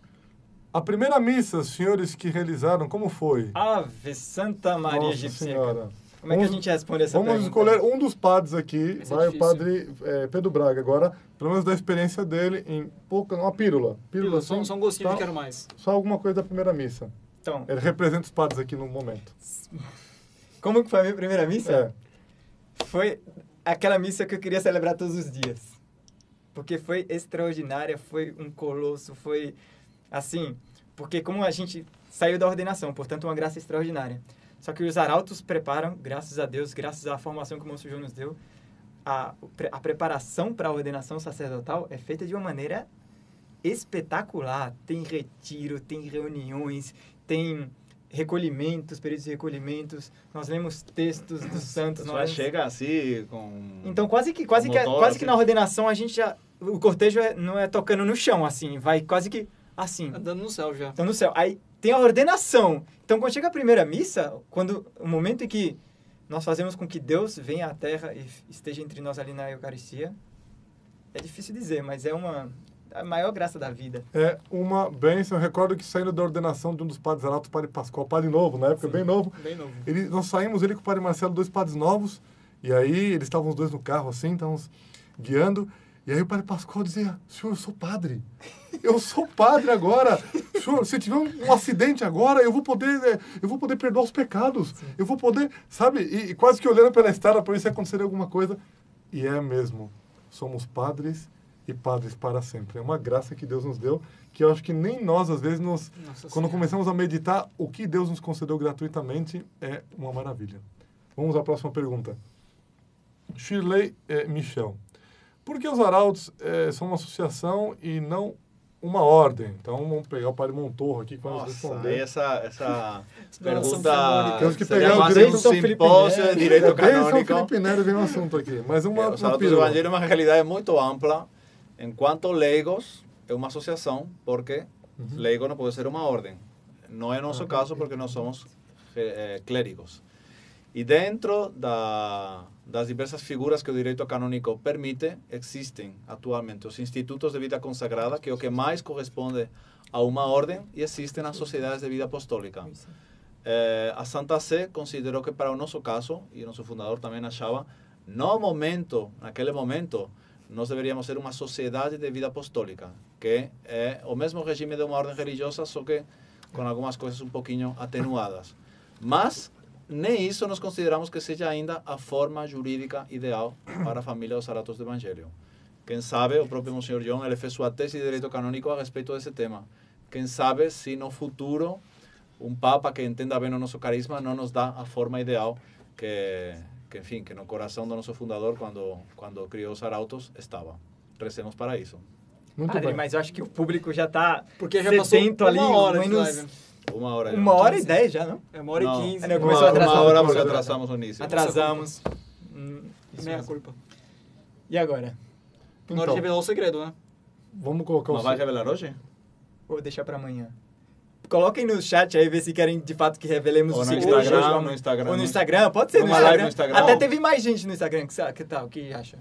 A primeira missa, os senhores que realizaram, como foi? Ave Santa Maria Nossa Egípcia. Senhora. Como é que a Vamos- gente responde essa Vamos pergunta? escolher um dos padres aqui. Esse é Vai o difícil. padre eh, Pedro Braga agora, pelo menos da experiência dele em pouca, uma pílula. Pílula, Só, assim, só um gostinho só, de quero mais. só alguma coisa da primeira missa. Então, Ele representa os padres aqui no momento. como que foi a minha primeira missa? É. Foi aquela missa que eu queria celebrar todos os dias. Porque foi extraordinária, foi um colosso, foi assim... Porque como a gente saiu da ordenação, portanto, uma graça extraordinária. Só que os arautos preparam, graças a Deus, graças à formação que o Monsenhor nos deu, a, a preparação para a ordenação sacerdotal é feita de uma maneira espetacular. Tem retiro, tem reuniões, tem recolhimentos, períodos de recolhimentos. Nós lemos textos dos santos. Só nós... chega assim com... Então, quase que, quase que, motor, quase que assim. na ordenação a gente já... O cortejo é, não é tocando no chão, assim. Vai quase que assim. Andando no céu já. Então, no céu. Aí tem a ordenação. Então, quando chega a primeira missa, quando o momento em que nós fazemos com que Deus venha à Terra e esteja entre nós ali na Eucaristia, é difícil dizer, mas é uma a maior graça da vida. É uma bênção. Eu recordo que saindo da ordenação de um dos padres arautos, o padre Pascoal, padre novo, na época, Sim. bem novo. Bem novo. Ele, nós saímos, ele com o padre Marcelo, dois padres novos, e aí eles estavam os dois no carro, assim, estávamos guiando, e aí o padre Pascoal dizia, senhor, eu sou padre, eu sou padre agora, senhor, se tiver um, um acidente agora, eu vou poder, é, eu vou poder perdoar os pecados, Sim. eu vou poder, sabe, e, e quase que olhando pela estrada para ver se acontecer alguma coisa, e é mesmo, somos padres e padres para sempre. É uma graça que Deus nos deu, que eu acho que nem nós, às vezes, nos, Nossa quando Senhora. começamos a meditar, o que Deus nos concedeu gratuitamente é uma maravilha. Vamos à próxima pergunta. Shirley eh, Michel. Por que os arautos eh, são uma associação e não uma ordem? Então, vamos pegar o padre Montorro aqui para nos Nossa, responder. aí essa, essa Exploração pergunta canônica. Temos que seria pegar o mais direito um São Felipe simpósio Neri. de direito É bem São canônico. Felipe Neri vem um assunto aqui, mas uma, É, uma os Arautos do pílula. Evangelho é uma realidade muito ampla. Enquanto leigos, é uma associação, porque Uhum. leigo não pode ser uma ordem. Não é nosso Ah, caso, porque nós somos eh, clérigos. E dentro da, das diversas figuras que o direito canônico permite, existem atualmente os institutos de vida consagrada, que é o que mais corresponde a uma ordem, e existem as sociedades de vida apostólica. Eh, a Santa Sé considerou que para o nosso caso, e o nosso fundador também achava, no momento, naquele momento, nós deveríamos ser uma sociedade de vida apostólica, que é o mesmo regime de uma ordem religiosa, só que com algumas coisas um pouquinho atenuadas. Mas nem isso nós consideramos que seja ainda a forma jurídica ideal para a família dos Arautos do Evangelho. Quem sabe, o próprio Monsenhor John, ele fez sua tese de direito canônico a respeito desse tema. Quem sabe se no futuro um Papa que entenda bem o nosso carisma não nos dá a forma ideal que, que enfim, que no coração do nosso fundador, quando, quando criou os Arautos, estava. Recemos para isso. Muito Padre, bem. mas eu acho que o público já está Porque já passou sedento uma ali. hora de menos live. Uma hora. Uma hora e dez já, não? É uma hora Não, e quinze. É, né, Uma, começou a atrasar uma hora depois, porque né? atrasamos o início. Atrasamos. Hum, isso Meia mesmo. culpa. E agora? Na hora de Então, revelar o segredo, né? vamos colocar o... Mas vai revelar hoje? Vou deixar para amanhã. Coloquem no chat aí, ver se querem de fato que revelemos Ou o no segredo. Instagram, Hoje, ou no Instagram, Ou no no- Instagram, pode ser no Uma live Instagram. no Instagram. Até teve mais gente no Instagram. Que, sa- que tal? O que acha?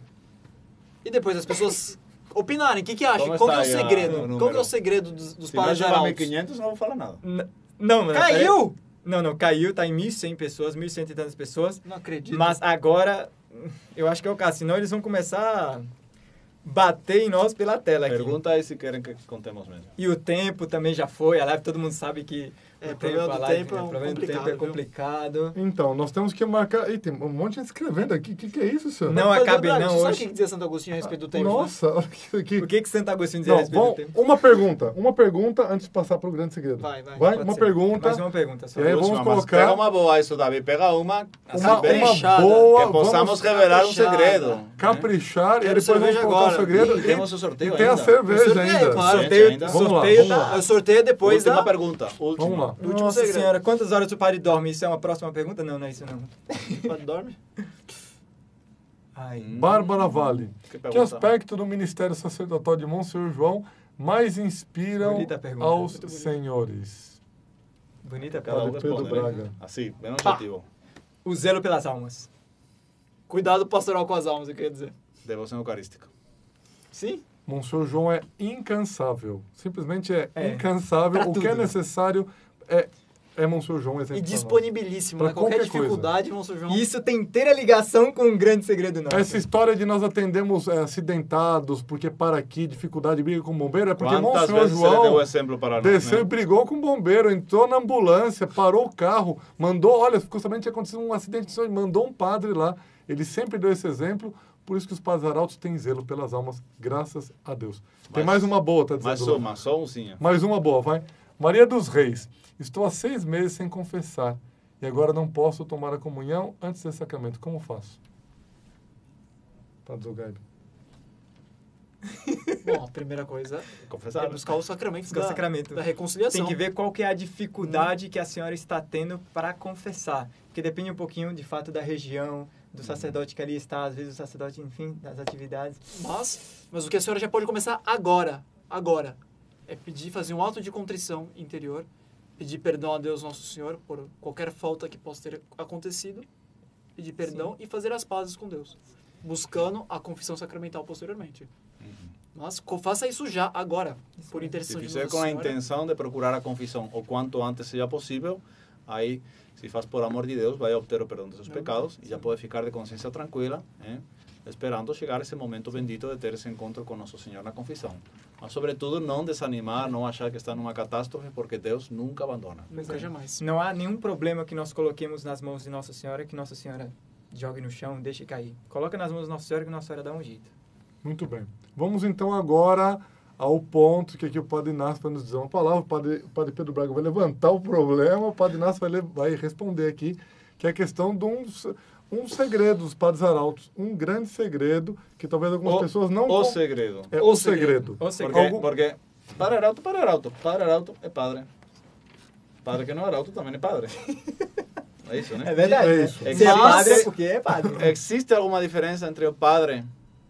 E depois as pessoas opinarem. O que, que acham? Como Qual que é o está aí a- segredo? o Qual que é número? o segredo dos, dos Se vai padres chegar a mil e arautos? quinhentos, não vou falar nada. N- Não, mano. Caiu? Não, não, caiu. Tá em mil e cem pessoas, mil e cento e tantas pessoas. Não acredito. Mas agora, eu acho que é o caso. Senão eles vão começar bater em nós pela tela aqui. Pergunta aí se querem que contemos mesmo. E o tempo também já foi, a live todo mundo sabe que É, o problema do a live, tempo é o um problema do tempo complicado, é viu? complicado. Então, nós temos que marcar... Ih, tem um monte de gente escrevendo aqui. O que, que é isso, senhor? Não Mas, acabe Braga, não você sabe o hoje. que dizia Santo Agostinho a respeito do tempo? né? Nossa, olha isso aqui. O que que Santo Agostinho dizia a Não, respeito vamos, do tempo? uma pergunta. Uma pergunta antes de passar para o grande segredo. Vai, vai. Vai, Pode uma ser. pergunta. Mais uma pergunta só. E aí, vamos Última, mas colocar- Pega uma boa isso, Davi. Pega uma, assim, Uma, bem, uma Caprichada. boa... que possamos vamos revelar um caprichada. segredo. né? caprichar e Quero depois vamos cerveja colocar agora. o segredo. Ih, E, temos o sorteio e tem a ainda. cerveja Sorteio, ainda. claro. Sorteio ainda. Vamos lá, sorteio vamos lá. da- O sorteio depois Última da... pergunta. Última. Vamos lá. do último Nossa segredo. senhora, quantas horas o padre dorme? Isso é uma próxima pergunta? Não, não é isso não. Padre dorme? Ai. Hum. Bárbara Vale. Que Que pergunta. aspecto do ministério sacerdotal de Monsenhor João mais inspiram Bonita pergunta, aos muito bonita. senhores? Bonita Cada um pergunta. Pedro responde, né? Braga. Assim, bem objetivo. O zelo pelas almas. Cuidado pastoral com as almas, eu queria dizer. Devoção eucarística. Sim? Monsenhor João é incansável. Simplesmente é, É, incansável. pra O que é tudo. necessário é, é Monsenhor João. exemplo E pra nós. disponibilíssimo, Pra né? Qualquer qualquer coisa. dificuldade, vão São João. E isso tem inteira ligação com um grande segredo nosso. Essa história de nós atendemos é, acidentados, porque para aqui, dificuldade, briga com o bombeiro, é porque Quantas Monsenhor vezes ele deu João o exemplo para nós, desceu e né? brigou com o bombeiro, entrou na ambulância, parou o carro, mandou, olha, justamente tinha acontecido um acidente, mandou um padre lá. Ele sempre deu esse exemplo, por isso que os padres arautos têm zelo pelas almas, graças a Deus. Tem Mais- mais uma boa, tá dizendo Mais lá. uma, só umzinha. Mais uma boa, vai. Maria dos Reis. Estou há seis meses sem confessar e agora não posso tomar a comunhão antes desse sacramento. Como faço? Padre Zogaib. Bom, a primeira coisa é Confessar. buscar o sacramento, Buscar o da, sacramento. da reconciliação. Tem que ver qual que é a dificuldade que a senhora está tendo para confessar. Porque depende um pouquinho, de fato, da região, do sacerdote que ali está, às vezes o sacerdote, enfim, das atividades. Mas, mas o que a senhora já pode começar agora, agora, é pedir, fazer um ato de contrição interior, pedir perdão a Deus Nosso Senhor por qualquer falta que possa ter acontecido, pedir perdão e fazer as pazes com Deus, buscando a confissão sacramental posteriormente. Mas co- faça isso já, agora, por Se intercessão de fizer Nossa com a Senhora. intenção de procurar a confissão o quanto antes seja possível, aí, se faz por amor de Deus, vai obter o perdão dos seus Não, pecados e já sim. pode ficar de consciência tranquila, eh, esperando chegar esse momento bendito de ter esse encontro com Nosso Senhor na confissão. Mas, sobretudo, não desanimar, não achar que está numa catástrofe, porque Deus nunca abandona. Nunca, jamais. Não há nenhum problema que nós coloquemos nas mãos de Nossa Senhora que Nossa Senhora jogue no chão, deixe cair. Coloca nas mãos de Nossa Senhora que Nossa Senhora dá um jeito. Muito bem. Vamos então agora ao ponto que aqui o Padre Inácio vai nos dizer uma palavra. O Padre, o padre Pedro Braga vai levantar o problema, o Padre Inácio vai, le- vai responder aqui, que é a questão de um, s- um segredo dos Padres Arautos. Um grande segredo que talvez algumas O- pessoas não... O com- segredo. É o o segredo. segredo. O segredo. Porque, Algo- porque padre arauto, padre arauto. Padre arauto é padre. Padre que não é arauto também é padre. É isso, né? É verdade, É né? isso. Se é Mas- padre é porque é padre. ¿Existe alguma diferença entre o padre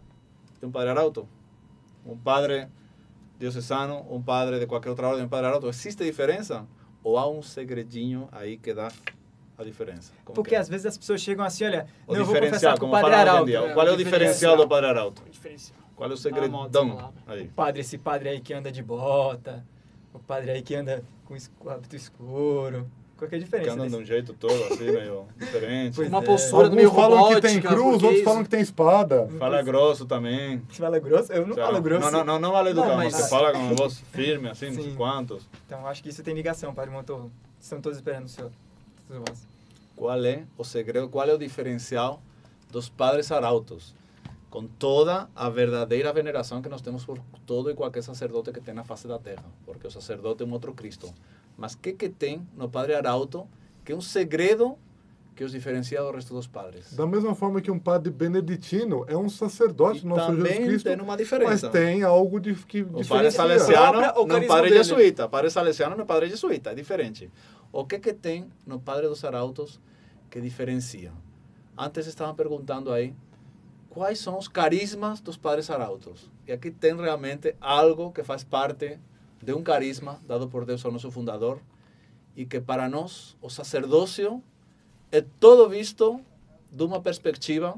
e um padre arauto? Um padre diocesano, um padre de qualquer outra ordem, um padre arauto? Existe diferença? Ou há um segredinho aí que dá a diferença? Como Porque que é? às vezes as pessoas chegam assim, olha, O não, eu vou diferencial, confessar com o como padre falam hoje em Arauto. dia. É, Qual é o o diferencial diferencial. do padre arauto? Diferencial. Qual é o Ah, segredão moda essa palavra. aí? O padre, esse padre aí que anda de bota, o padre aí que anda com es- com hábito escuro. Qual que é a Que diferença andam de desse? um jeito todo assim, meio diferente. Pois Uma é. postura Alguns meio falam que tem robótica, cruz, porque outros isso- falam que tem espada. Fala grosso também. Você fala grosso? Eu não Já- falo grosso. Não, não, não, não vale educar, Não, mas mas- você fala com uma voz firme, assim, não sei Sim. quantos. Então acho que isso tem ligação, padre Montorro. Estão todos esperando o senhor. Tudo bom. Qual é o segredo, qual é o diferencial dos padres arautos? Com toda a verdadeira veneração que nós temos por todo e qualquer sacerdote que tem na face da terra. Porque o sacerdote é um outro Cristo. Mas o que, que tem no padre arauto que é um segredo que os diferencia do resto dos padres? Da mesma forma que um padre beneditino é um sacerdote E do nosso Jesus também Cristo, tem uma mas diferença. tem algo de, que O padre diferencia. salesiano Própria- o não é um carisma padre dele. jesuíta. Padre salesiano não é padre jesuíta, é diferente. O que que tem no padre dos arautos que diferencia? Antes estavam perguntando aí quais são os carismas dos padres arautos. E aqui tem realmente algo que faz parte de um carisma dado por Deus ao nosso fundador e que para nós o sacerdócio é todo visto de uma perspectiva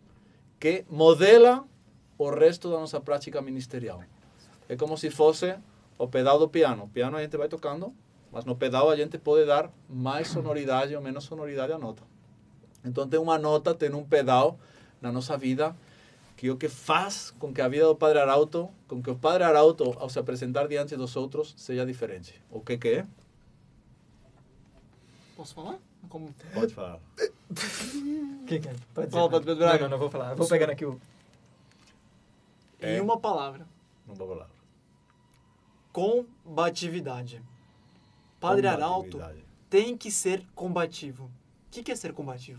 que modela o resto da nossa prática ministerial. É como se fosse o pedal do piano. O piano a gente vai tocando, mas no pedal a gente pode dar mais sonoridade ou menos sonoridade à nota. Então tem uma nota, tem um pedal na nossa vida que o que faz com que a vida do Padre Arauto, com que o Padre Arauto, ao se apresentar diante dos outros, seja diferente. O que que é? Posso falar? Como... Pode falar. Que que é? Pode dizer, Fala, mano. Padre Braga. Não, não, não vou falar. Vou pegando aqui o... Em É. uma palavra. Não vou falar. Combatividade. Padre Arauto Combatividade. tem que ser combativo. O que que é ser combativo?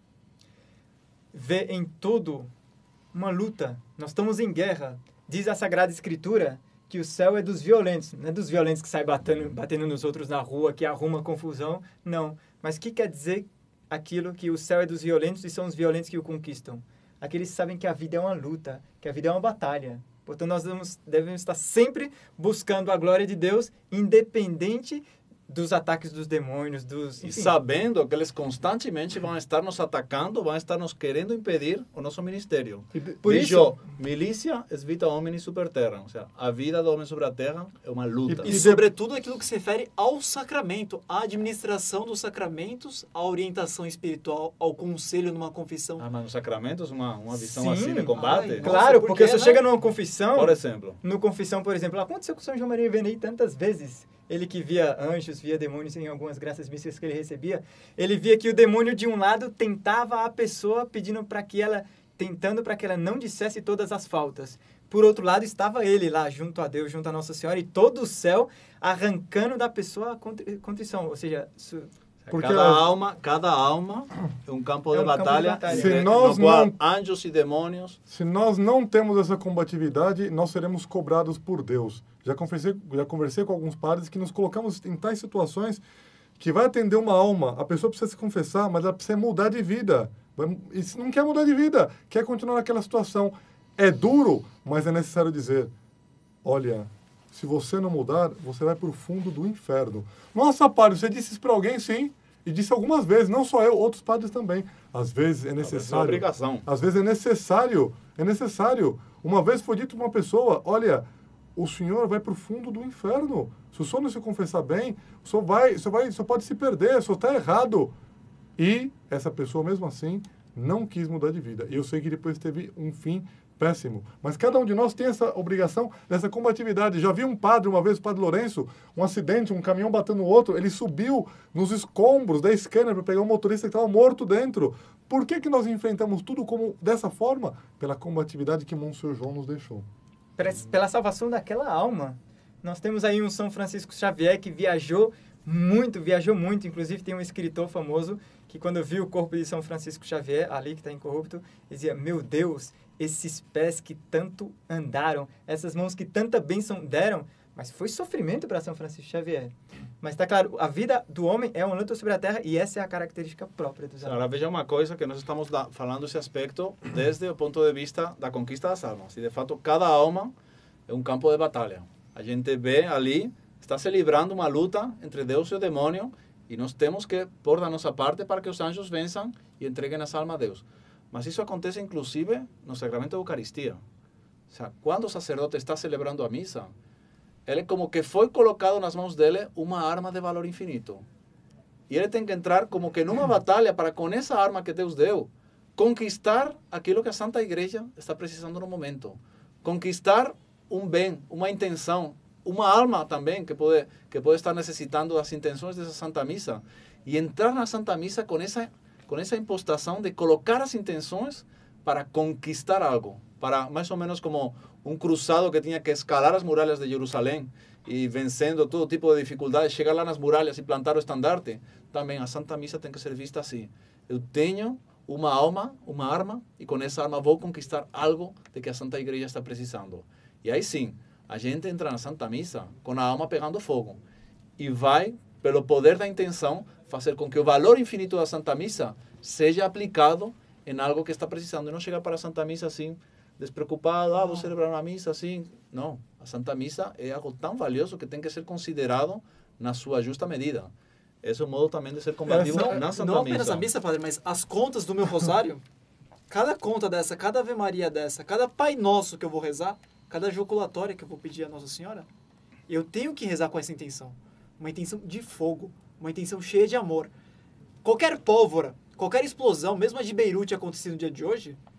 Vê em tudo uma luta. Nós estamos em guerra. Diz a Sagrada Escritura que o céu é dos violentos. Não é dos violentos que saem batendo, batendo nos outros na rua, que arruma confusão. Não. Mas o que quer dizer aquilo que o céu é dos violentos e são os violentos que o conquistam? Aqueles que sabem que a vida é uma luta, que a vida é uma batalha. Portanto, nós devemos, devemos estar sempre buscando a glória de Deus, independente dos ataques dos demônios, dos... E enfim. sabendo que eles constantemente vão estar nos atacando, vão estar nos querendo impedir o nosso ministério. Por Diz isso- eu, milícia es vita homini super terra. Ou seja, a vida do homem sobre a terra é uma luta. E, E de- sobretudo, aquilo que se refere ao sacramento, à administração dos sacramentos, à orientação espiritual, ao conselho numa confissão. Ah, mas os sacramentos, uma, uma visão Sim. assim de combate? Ai, Claro, Nossa, por porque quê, você né? chega numa confissão... Por exemplo. No Confissão, por exemplo, aconteceu com São João Maria Vianney tantas vezes. Ele que via anjos, via demônios em algumas graças místicas que ele recebia. Ele via que o demônio, de um lado, tentava a pessoa, pedindo para que ela, tentando para que ela não dissesse todas as faltas. Por outro lado, estava ele lá, junto a Deus, junto a Nossa Senhora, e todo o céu arrancando da pessoa a contri- contrição. Ou seja, su- Porque cada, as- alma, cada alma é um campo, É de, um campo de batalha, batalha. entre- Se nós no qual não- anjos e demônios... Se nós não temos essa combatividade, nós seremos cobrados por Deus. Já conversei, já conversei com alguns padres que nos colocamos em tais situações que vai atender uma alma, a pessoa precisa se confessar, mas ela precisa mudar de vida. Vai- E se não quer mudar de vida, quer continuar naquela situação. É duro, mas é necessário dizer, olha, se você não mudar, você vai para o fundo do inferno. Nossa, padre, você disse isso para alguém? Sim. E disse algumas vezes, não só eu, outros padres também. Às vezes é É necessário. obrigação. Às vezes é necessário, é necessário. Uma vez foi dito para uma pessoa, olha, o senhor vai para o fundo do inferno. Se o senhor não se confessar bem, o senhor, vai, o senhor, vai, o senhor pode se perder, o senhor está errado. E essa pessoa, mesmo assim, não quis mudar de vida. E eu sei que depois teve um fim péssimo. Mas cada um de nós tem essa obrigação dessa combatividade. Já vi um padre, uma vez, o padre Lourenço, um acidente, um caminhão batendo no outro, ele subiu nos escombros da Scania para pegar um motorista que estava morto dentro. Por que que nós enfrentamos tudo como dessa forma? Pela combatividade que Monsenhor João nos deixou. pela- pela salvação daquela alma. Nós temos aí um São Francisco Xavier que viajou muito, viajou muito. Inclusive tem um escritor famoso que quando viu o corpo de São Francisco Xavier, ali que está incorrupto, dizia, meu Deus, esses pés que tanto andaram, essas mãos que tanta bênção deram, mas foi sofrimento para São Francisco Xavier. Mas está claro, a vida do homem é uma luta sobre a terra e essa é a característica própria dos Agora homens. veja uma coisa que nós estamos da, falando esse aspecto desde o ponto de vista da conquista das almas. E de fato cada alma é um campo de batalha. A gente vê ali, está se livrando uma luta entre Deus e o demônio e nós temos que pôr da nossa parte para que os anjos vençam e entreguem as almas a Deus. Mas isso acontece inclusive no sacramento da Eucaristia. O sea, quando o sacerdote está celebrando a missa, ele como que foi colocado nas mãos dele uma arma de valor infinito. E ele tem que entrar como que numa batalha para, com essa arma que Deus deu, conquistar aquilo que a Santa Igreja está precisando no momento. Conquistar um bem, uma intenção, uma alma também que pode, que pode estar necessitando das intenções dessa Santa Missa. E entrar na Santa Missa com essa, com essa impostação de colocar as intenções para conquistar algo. Para mais ou menos como um cruzado que tinha que escalar as muralhas de Jerusalém e vencendo todo tipo de dificuldades, chegar lá nas muralhas e plantar o estandarte. Também a Santa Missa tem que ser vista assim. Eu tenho uma alma, uma arma, e com essa arma vou conquistar algo de que a Santa Igreja está precisando. E aí sim, a gente entra na Santa Missa com a alma pegando fogo e vai, pelo poder da intenção, fazer com que o valor infinito da Santa Missa seja aplicado em algo que está precisando. E não chegar para a Santa Missa assim, despreocupado, ah, vou celebrar uma missa assim. Não, a Santa Missa é algo tão valioso que tem que ser considerado na sua justa medida. Esse é o modo também de ser combativo Não, na Santa não Missa. apenas a missa, padre, mas as contas do meu rosário, cada conta dessa, cada Ave Maria dessa, cada Pai Nosso que eu vou rezar, cada jaculatória que eu vou pedir a Nossa Senhora, eu tenho que rezar com essa intenção. Uma intenção de fogo, uma intenção cheia de amor. Qualquer pólvora, qualquer explosão, mesmo a de Beirute acontecendo no dia de hoje,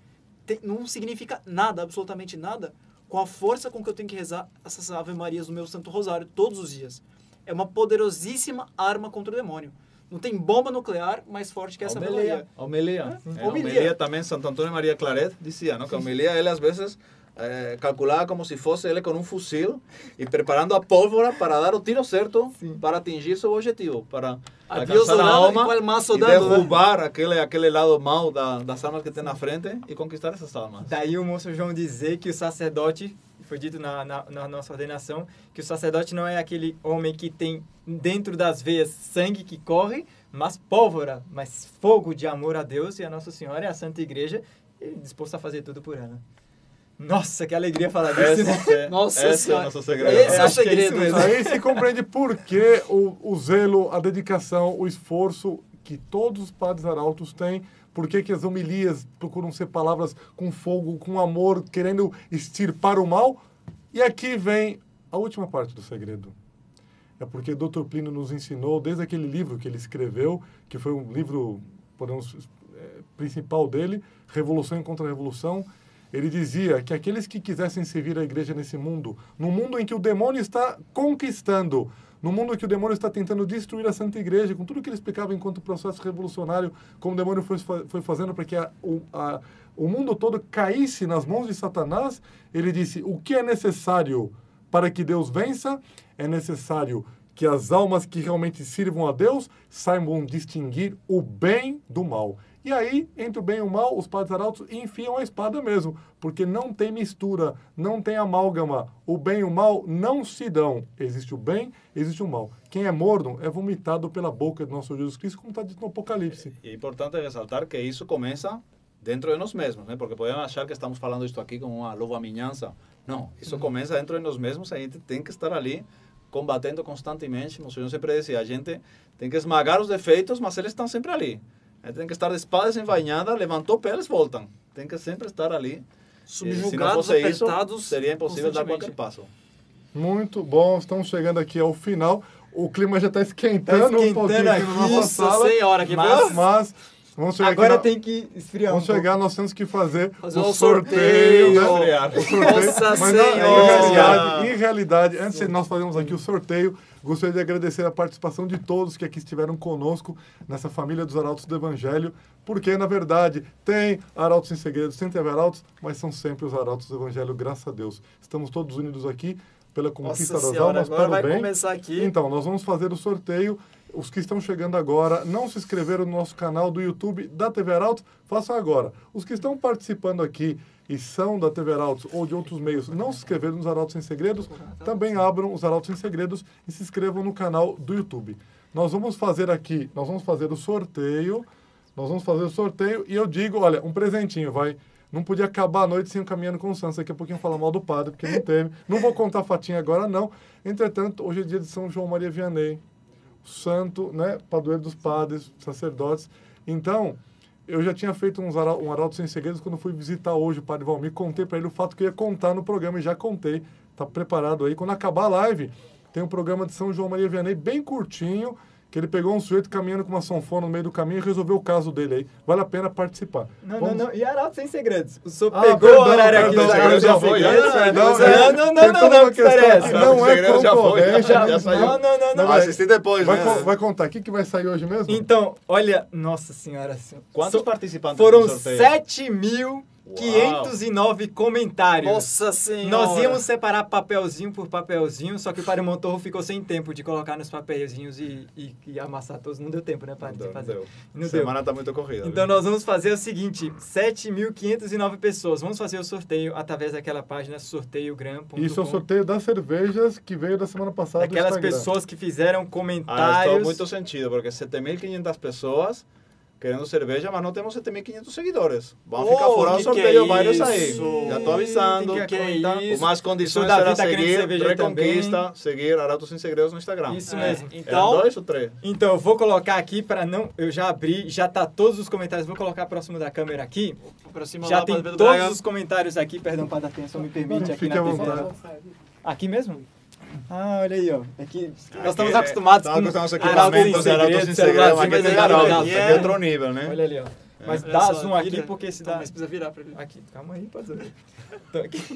te, não significa nada, absolutamente nada, com a força com que eu tenho que rezar essas Ave Marias no meu Santo Rosário todos os dias. É uma poderosíssima arma contra o demônio. Não tem bomba nuclear mais forte que essa Ave Maria. A homilia. É, A homilia também, Santo Antônio Maria Claret dizia, não? Que a homilia, ele às vezes eh, calculava como se fosse ele com um fuzil e preparando a pólvora para dar o tiro certo, sim, para atingir seu objetivo, para alcançar a alma e derrubar aquele, aquele lado mau da, das almas que tem na frente e conquistar essas almas. Daí o moço João dizer que o sacerdote, foi dito na, na, na nossa ordenação, que o sacerdote não é aquele homem que tem dentro das veias sangue que corre, mas pólvora, mas fogo de amor a Deus e a Nossa Senhora e a Santa Igreja, e disposto a fazer tudo por ela. Nossa, que alegria falar disso, né? Nossa esse Senhora. é o nosso segredo. Esse é o Acho que é segredo. isso mesmo. Aí se compreende por que o, o zelo, a dedicação, o esforço que todos os padres arautos têm, por que que as homilias procuram ser palavras com fogo, com amor, querendo extirpar o mal. E aqui vem a última parte do segredo. É porque doutor Plínio nos ensinou, desde aquele livro que ele escreveu, que foi um livro, podemos, é, principal dele, Revolução e Contra-Revolução, ele dizia que aqueles que quisessem servir a igreja nesse mundo, no mundo em que o demônio está conquistando, no mundo em que o demônio está tentando destruir a Santa Igreja, com tudo que ele explicava enquanto processo revolucionário, como o demônio foi, foi fazendo para que a, o, a, o mundo todo caísse nas mãos de Satanás, ele disse, o que é necessário para que Deus vença? É necessário que as almas que realmente sirvam a Deus saibam distinguir o bem do mal. E aí, entre o bem e o mal, os padres arautos enfiam a espada mesmo, porque não tem mistura, não tem amálgama. O bem e o mal não se dão. Existe o bem, existe o mal. Quem é morno é vomitado pela boca de nosso Jesus Cristo, como está dito no Apocalipse. E é importante ressaltar que isso começa dentro de nós mesmos, né? Porque podemos achar que estamos falando isto aqui como uma louva-minhança. Não, isso uhum. começa dentro de nós mesmos, a gente tem que estar ali combatendo constantemente. O Senhor sempre dizia, a gente tem que esmagar os defeitos, mas eles estão sempre ali. A gente tem que estar de espada desenvainhada, levantou o pé, eles voltam. Tem que sempre estar ali. Subjugados, se não fosse apertados, isso, seria impossível dar qualquer passo. Muito bom, estamos chegando aqui ao final. O clima já está esquentando, tá esquentando um pouquinho aqui na nossa Nossa sala. senhora, que mas, mas vamos chegar agora aqui na... tem que esfriar Vamos um chegar, nós temos que fazer, fazer o um sorteio, sorteio. né? O sorteio. Nossa Mas, Senhora! Em realidade, em realidade, antes de nós fazermos aqui o sorteio, gostaria de agradecer a participação de todos que aqui estiveram conosco nessa família dos Arautos do Evangelho, porque, na verdade, tem Arautos em Segredos, tem T V Arautos, mas são sempre os Arautos do Evangelho, graças a Deus. Estamos todos unidos aqui pela conquista Nossa das senhora, almas, agora para o vai bem. começar aqui. Então, nós vamos fazer o sorteio. Os que estão chegando agora, não se inscreveram no nosso canal do YouTube da T V Arautos, façam agora. Os que estão participando aqui e são da T V Arautos ou de outros meios, não se inscreveram nos Arautos Sem Segredos, também abram os Arautos Sem Segredos e se inscrevam no canal do YouTube. Nós vamos fazer aqui, nós vamos fazer o sorteio, nós vamos fazer o sorteio e eu digo, olha, um presentinho, vai. Não podia acabar a noite sem o Caminhando com Santos. Daqui a pouquinho falar mal do padre, porque não teve. Não vou contar a fatinha agora, não. Entretanto, hoje é dia de São João Maria Vianney, santo, né, padroeiro dos padres, sacerdotes. Então, eu já tinha feito uns ara um Arauto Sem Segredos quando fui visitar hoje o padre Valmir. Contei para ele o fato que eu ia contar no programa e já contei. Tá preparado aí. Quando acabar a live, tem um programa de São João Maria Vianney bem curtinho, que ele pegou um sujeito caminhando com uma sanfona no meio do caminho e resolveu o caso dele aí. Vale a pena participar. Não, Vamos... não, não. E Arautos Sem Segredos? O senhor Ah, pegou perdão, o horário aqui perdão, dos perdão, Arautos já Sem foi, Segredos? já, Não, já, não, não, tem não, toda não, uma que história é questão essa? que não é Já foi, concorrente. já, já saiu. Não, não, não, não. Vai assistir depois, Vai, né? co- vai contar. O que, que vai sair hoje mesmo? Então, olha, nossa senhora. Quantos So- participantes Foram no sorteio? sete mil quinhentos e nove comentários. Nossa Senhora! Nós íamos separar papelzinho por papelzinho, só que o Padre Montorro ficou sem tempo de colocar nos papelzinhos e, e, e amassar todos. Não deu tempo, né, Padre? Não de deu, fazer. não deu. Não Semana está muito corrida. Então viu? nós vamos fazer o seguinte, sete mil quinhentos e nove pessoas. Vamos fazer o sorteio através daquela página sorteiogram ponto com. Isso é o sorteio das cervejas que veio da semana passada do Aquelas Instagram. pessoas que fizeram Ah, comentários. faz muito sentido, porque sete mil e quinhentas pessoas querendo cerveja, mas não temos sete mil e quinhentos seguidores. Vamos Oh, ficar fora do que sorteio, que é vários aí. isso? Já estou avisando. Tem que Que comentar. isso? Com mais condições O Davi será tá querendo seguir cerveja Reconquista, também. seguir Arautos Sem Segredos no Instagram. Isso É, mesmo. Eram então, dois ou três? Então, eu vou colocar aqui para não... Eu já abri, já tá todos os comentários. Vou colocar próximo da câmera aqui. aproxima Já lá, tem Padre Pedro todos Braga. os comentários aqui. Perdão, Padre Atenção, me permite Não, aqui fique na à T V. vontade. Aqui mesmo? Ah, olha aí, ó. Aqui, nós estamos Aqui, acostumados é, com estamos com os Arautos equipamentos de Arautos Sem Segredos, celularzinho, aqui mas tem é Arautos, legal. aqui é outro nível, né? Olha ali, ó. Mas Olha dá só, zoom aqui vira. porque se Então, dá... mas precisa virar pra ele. Aqui, calma aí, pode ver. Então, aqui.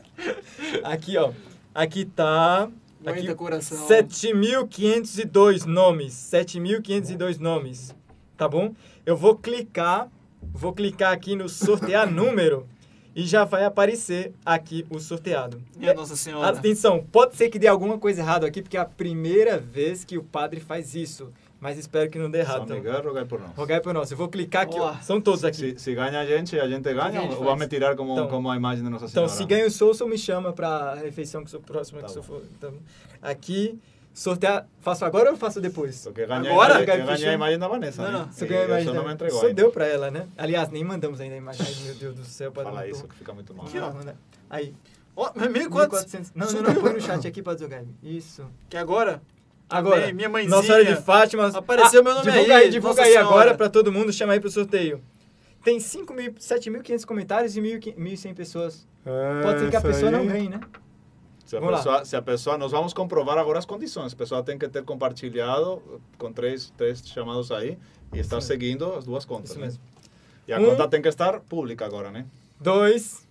Aqui, ó. Aqui tá... Aqui, Aguenta, coração. sete mil quinhentos e dois nomes. sete mil quinhentos e dois nomes. Tá bom? Eu vou clicar, vou clicar aqui no sortear número e já vai aparecer aqui o sorteado. Minha Nossa Senhora. Atenção, pode ser que dê alguma coisa errada aqui, porque é a primeira vez que o padre faz isso. Mas espero que não dê errado. San Miguel, rogai por nós. Rogai por nós. Eu vou clicar aqui, ó. Olá. São todos aqui. Se, se ganha a gente, a gente ganha, que a gente ou faz? vamos tirar como, Então, como a imagem da Nossa Então, Senhora? se ganha o Souza, me chama pra refeição que sou próxima Tá que sou bom. for. Então, aqui, sortear. Faço agora ou faço depois? Porque ganha Agora? a imagem, Ganha ganha ficha. a imagem da Vanessa, Não, né? não. Você E ganha a imagem. Isso não me da- entregou Só ainda. deu pra ela, né? Aliás, nem mandamos ainda a imagem. Ai, meu Deus do céu. Padre, Fala não tô- isso, que fica muito mal. Aqui, ó. né? Aí. Ó, mas mil e mil e quantos? quatrocentos. Não, não, não. Põe no chat aqui pra jogar. Isso. Que agora? Agora, Amém, minha mãezinha. Nossa Senhora de Fátima. Apareceu meu nome divulga aí, aí. Divulga Nossa aí Senhora. agora pra todo mundo, chama aí pro sorteio. Tem cinco mil, sete mil e quinhentos comentários e mil e cem pessoas. É, Pode ser que a isso pessoa aí. não ganhe, né? Se a, Vamos lá. pessoa, se a pessoa, nós vamos comprovar agora as condições. A pessoa tem que ter compartilhado com três, três chamados aí e estar mesmo. seguindo as duas contas. Isso né? mesmo. E a Um. conta tem que estar pública agora, né? Dois.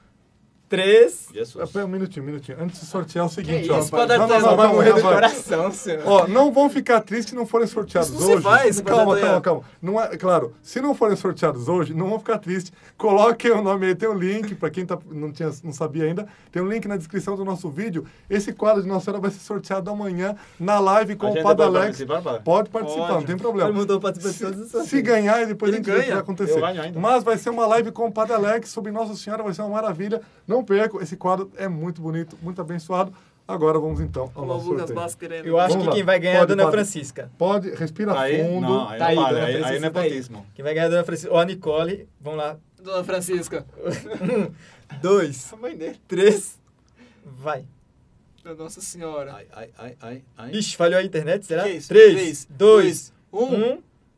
Três. Jesus. Espera um minutinho, um minutinho. Antes de sortear é o seguinte, Que ó. isso, Padre não, não, Artesão, não, vai calma, morrer do vai. coração, senhor. Ó, não vão ficar tristes se não forem sorteados Isso não se hoje. faz, Padre calma, Artesão. calma, calma. Não é, claro, se não forem sorteados hoje, não vão ficar tristes. Coloquem o nome aí, tem um link, para quem tá, não, tinha, não sabia ainda, tem um link na descrição do nosso vídeo. Esse quadro de Nossa Senhora vai ser sorteado amanhã na live com A o gente Padre pode Alex. participar, Padre? Pode participar, Pode. não tem problema. Todo mundo participa de todos os Se, sorteios. se ganhar, depois Ele a gente vê o que ganha. vai acontecer. Eu ganho ainda. Mas vai ser uma live com o Padre Alex sobre Nossa Senhora, vai ser uma maravilha. Não percam, esse quadro é muito bonito, muito abençoado. Agora vamos então ao Olha o nosso Lucas sorteio. Bass querendo. Eu acho Vamos que lá. quem vai ganhar é a Pode, Dona padre. Francisca. Pode, respira Aí, fundo. não, aí Tá não aí, vale, Dona aí, aí Francisca é tá aí. nepotismo. Quem vai ganhar é a Dona Francisca. Ó, a Nicole. Vamos lá. Dona Francisca. Dois. A mãe dele. Três. Vai. Da Nossa Senhora. Ai, ai, ai, ai, ai. Ixi, falhou a internet, será? Que é isso? Três, Três, dois, um. um.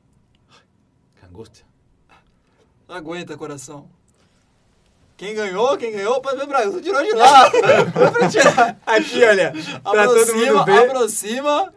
Que angústia. Aguenta, coração. Quem ganhou, quem ganhou, pode ver pra eu tirou de lá. Aqui, olha. Pra todo mundo aproxima, ver. aproxima.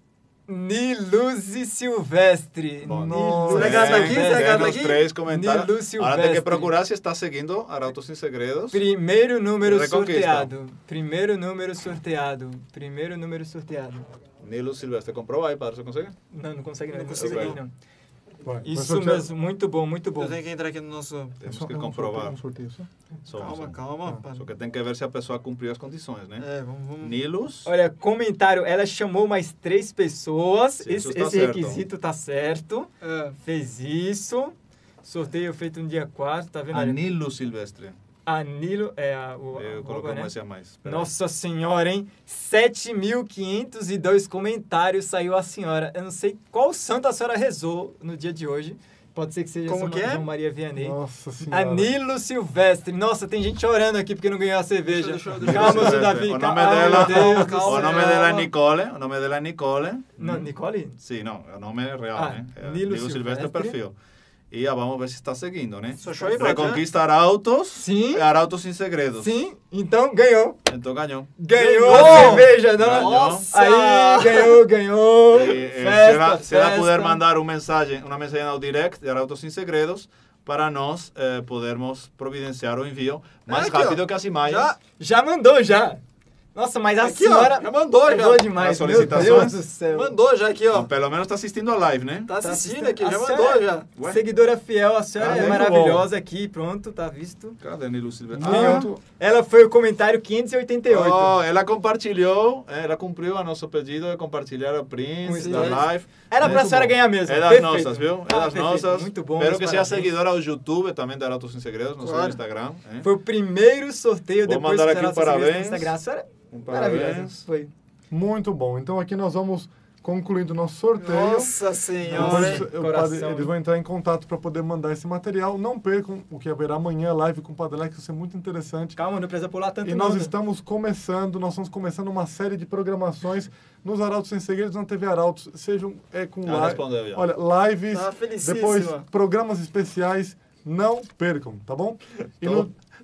Niluzi Silvestre. Bom, Niluzi será que ela tá aqui? Silvestre. Será que ela tá Tem os aqui? três comentários. Nilu Ahora tem que Silvestre. procurar se está seguindo Arautos Sem Segredos. Primeiro número Reconquista. sorteado. Primeiro número sorteado. Primeiro número sorteado. Nilo Silvestre. Comprova aí, padre, você consegue? Não, não consegue não. Não Não consigo, consegue não. não. Vai, vai Isso sortear. mesmo, muito bom, muito bom. Eu tenho que entrar aqui no nosso... Temos Só- que é um comprovar. sorteio, um sorteio só. Só um, Calma, só um. calma. Ah, pá. Só que tem que ver se a pessoa cumpriu as condições, né? É, vamos... vamos... Nilos. Olha, comentário, ela chamou mais três pessoas. Sim, esse isso tá esse certo. requisito tá certo. É. Fez isso. Sorteio feito no dia quatro, tá vendo? Olha, Anilo Silvestre. Anilo, é a, o, Eu arroba, coloquei né? um S a mais. Espera aí. Nossa senhora, hein? sete mil quinhentos e dois comentários saiu a senhora. Eu não sei qual santo a senhora rezou no dia de hoje. Pode ser que seja Como São que é? João Maria Vianney. Nossa Senhora. Anilo Silvestre. Nossa, tem gente chorando aqui porque não ganhou a cerveja. Deixa, deixa, deixa. Calma, Silvestre. seu Davi. O nome calma, dela, meu Deus do calma, o céu. nome dela é Nicole. O nome dela é Nicole. Não, Nicole? Sim, não, o nome é real, Ah, né? É Nilo Nilo Silvestre Silvestre. perfil. E ah, vamos ver se está seguindo, né? Só show aí, Padre, Reconquista Arautos. Sim. Arautos Sem Segredos. Sim, então ganhou. Então ganhou. Ganhou, Ganhou! a cerveja, dona. Ganhou. Nossa! Aí, ganhou, ganhou. E, eh, Festa, se, ela, se ela festa. puder mandar uma mensagem, uma mensagem ao direct de Arautos Sem Segredos, para nós eh, podermos providenciar o envio mais Aqui, ó. rápido que as imagens. Já, Já mandou, já. Nossa, mas a aqui, senhora... ó. Já mandou, é já. boa demais, As meu solicitações. Deus do céu. Mandou já aqui, ó. Então, pelo menos está assistindo a live, né? Tá assistindo Tá aqui, já a mandou senhora- já. Ué? Seguidora fiel, a senhora Ah, é muito maravilhosa aqui, pronto, tá visto. Cadê Nilo Silvestre? Ah, Ah, Ela foi o comentário quinhentos e oitenta e oito. oh, ela compartilhou, eh, ela cumpriu o nosso pedido de compartilhar o Com print isso, da né? live. Era pra Muito senhora bom. ganhar mesmo. É das perfeito. nossas, viu? É Ah, das perfeito. nossas. Muito bom. Espero meus que seja parabéns. seguidora ao YouTube também da Arautos Sem Segredos, no seu Claro. Instagram. hein? Foi o primeiro sorteio Vou depois mandar que aqui será parabéns. no Instagram. A senhora Um maravilhosa. parabéns. Foi. Muito bom. Então aqui nós vamos concluindo o nosso sorteio. Nossa Senhora, hein? Depois, eu- Coração. padre- eles vão entrar em contato para poder mandar esse material. Não percam o que haverá amanhã, live com o Padre Alex, vai ser muito interessante. Calma, não precisa pular tanto E nós não, né? estamos começando, nós estamos começando uma série de programações nos Arautos Sem Segredos, na T V Arautos, sejam é, com Ela live, respondeu já. olha, lives, Tá felicíssima. depois programas especiais, não percam, tá bom? E Tô, no,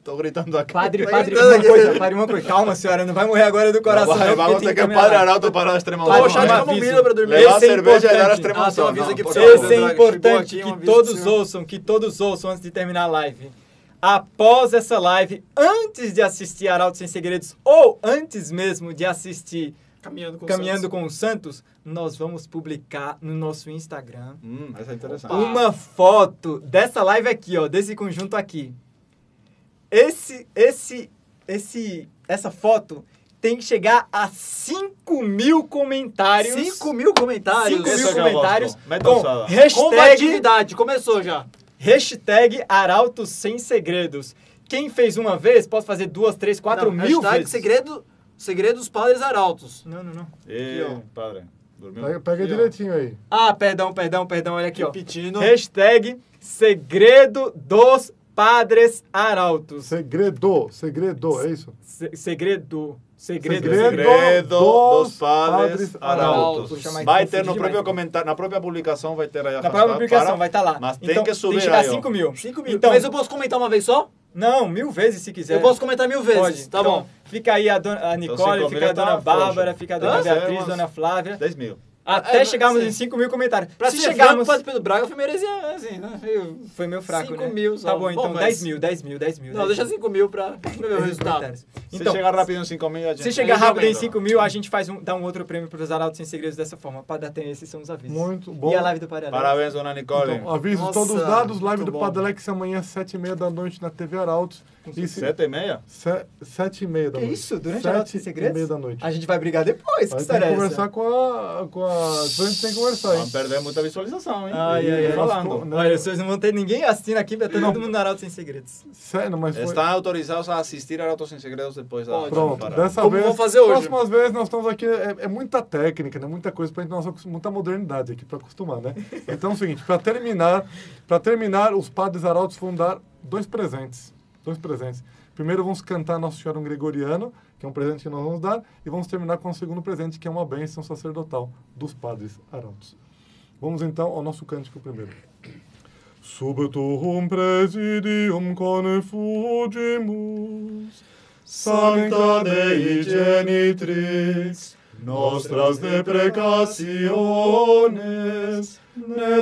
Tô gritando aqui. Padre, Tá padre, gritando uma aqui. coisa, padre, uma coisa. Calma, senhora, não vai morrer agora do coração. Vai, não, vamos porque ter que tem o câmera Padre lá. Arauto para a extrema Padre, Ó, unção. chá de um camomila aviso. pra dormir. Levar Esse é cerveja e dar a importante. extrema Ah, tem um unção. aviso Não, aqui por pro favor. Esse é Braga, importante chegou aqui, um que aviso todos pro senhor. ouçam, que todos ouçam antes de terminar a live. Após essa live, antes de assistir Arauto Sem Segredos, ou antes mesmo de assistir Caminhando com Caminhando Santos. com os Santos, nós vamos publicar no nosso Instagram Hum, essa é interessante. Opa. uma foto dessa live aqui, ó, desse conjunto aqui. Esse, esse, esse, essa foto tem que chegar a cinco mil comentários. cinco mil comentários. cinco Esse mil é que eu comentários gosto. Meta com ousada. hashtag, Combatividade, começou já. hashtag Arautos Sem Segredos. Quem fez uma vez, pode fazer duas, três, quatro Não, mil hashtag vezes. segredo, segredo dos padres arautos. Não, não, não. E, Aqui, ó. padre, dormiu? Pega, pega Aqui, ó. direitinho aí. Ah, perdão, perdão, perdão, olha aqui, ó. Repetindo. Hashtag Segredo dos Padres Arautos. Segredo, segredo, é isso? Se- segredo. Segredo. Segredo. Segredo dos dos padres padres arautos. Vou chamar Vai de ter no confundir próprio demais. comentário, na própria publicação vai ter aí a Na própria hashtag publicação para- vai estar lá. Mas Então, tem que subir Tem que chegar aí, a ó. cinco mil. cinco mil. Então, Mas eu posso comentar uma vez só? não, mil vezes se quiser. Eu posso comentar mil vezes. Pode. Tá Então, bom. Fica aí a, dona, a Nicole, cinco fica mil a dona tá Bárbara, frouxo. fica a dona Hã? Beatriz, Umas dona Flávia. dez mil. Até É, chegarmos sim. em cinco mil comentários. Pra se ser chegarmos... franco, Padre Pedro Braga foi merecia, assim, né? Eu- Foi meu fraco, cinco né? mil só. Tá bom, então Bom, mas- dez mil, dez mil, dez mil. Não, dez deixa mil. cinco mil pra pra ver o Dez mil resultado. comentários. Se Então, chegar rápido em cinco mil, a gente... se chegar Aí rápido em aumenta. cinco mil, a gente faz um, dá um outro prêmio para os Arautos Sem Segredos dessa forma. Para dar ter esses são os avisos. Muito bom. E a live do Padre Alex? Parabéns, dona Nicole. Então, avisos Nossa, todos dados, live muito do bom. Padre Alex amanhã, sete e meia da noite na T V Arautos. E se- Sete e meia? se- Sete e meia da Que noite. isso? Durante Sete Arautos Sem e Segredos? meia da noite. A gente vai brigar depois, que Aí tem história que é conversar essa? com a, com a... Depois a gente tem que conversar, hein? Vamos perder muita visualização, hein? Ai, ai, ai. Falando. Não. Olha, vocês não vão ter ninguém assistindo aqui, vai ter Não. todo mundo no Arautos Sem Segredos. Sério, mas foi... Estão autorizados a assistir a Arautos Sem Segredos depois da... Pode. Pronto, parada. dessa Como vez... vamos fazer hoje? Próximas vezes nós estamos aqui, é, é muita técnica, né? Muita coisa pra gente, nossa, muita modernidade aqui pra acostumar, né? Então é o seguinte, pra terminar, para terminar, os padres arautos vão dar dois presentes. Dois presentes. Primeiro vamos cantar Nossa Senhora um Gregoriano, que é um presente que nós vamos dar, e vamos terminar com o segundo presente, que é uma bênção sacerdotal dos padres arautos. Vamos então ao nosso cântico primeiro. Sub tuum presidium confugimus, Sancta Dei Genitrix, nostras deprecationes, ne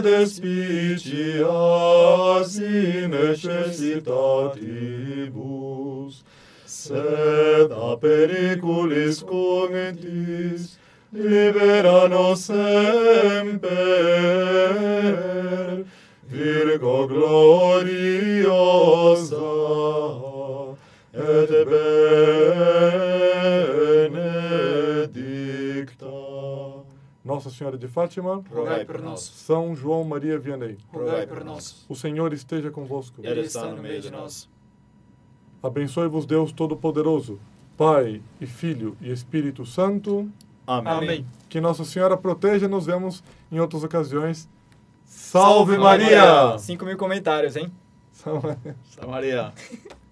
despicias in necessitatibus, sed a periculis cognitis, libera nos semper, Virgo gloriosa, et benedicta. Nossa Senhora de Fátima, Rogai por nós. São João Maria Vianney, Rogai por nós. o Senhor esteja convosco. Ele está no meio de nós. Abençoe-vos Deus Todo-Poderoso, Pai e Filho e Espírito Santo. Amém. Amém. Que Nossa Senhora proteja, nos vemos em outras ocasiões. Salve Maria! Maria! cinco mil comentários, hein? Salve Maria! Santa Maria.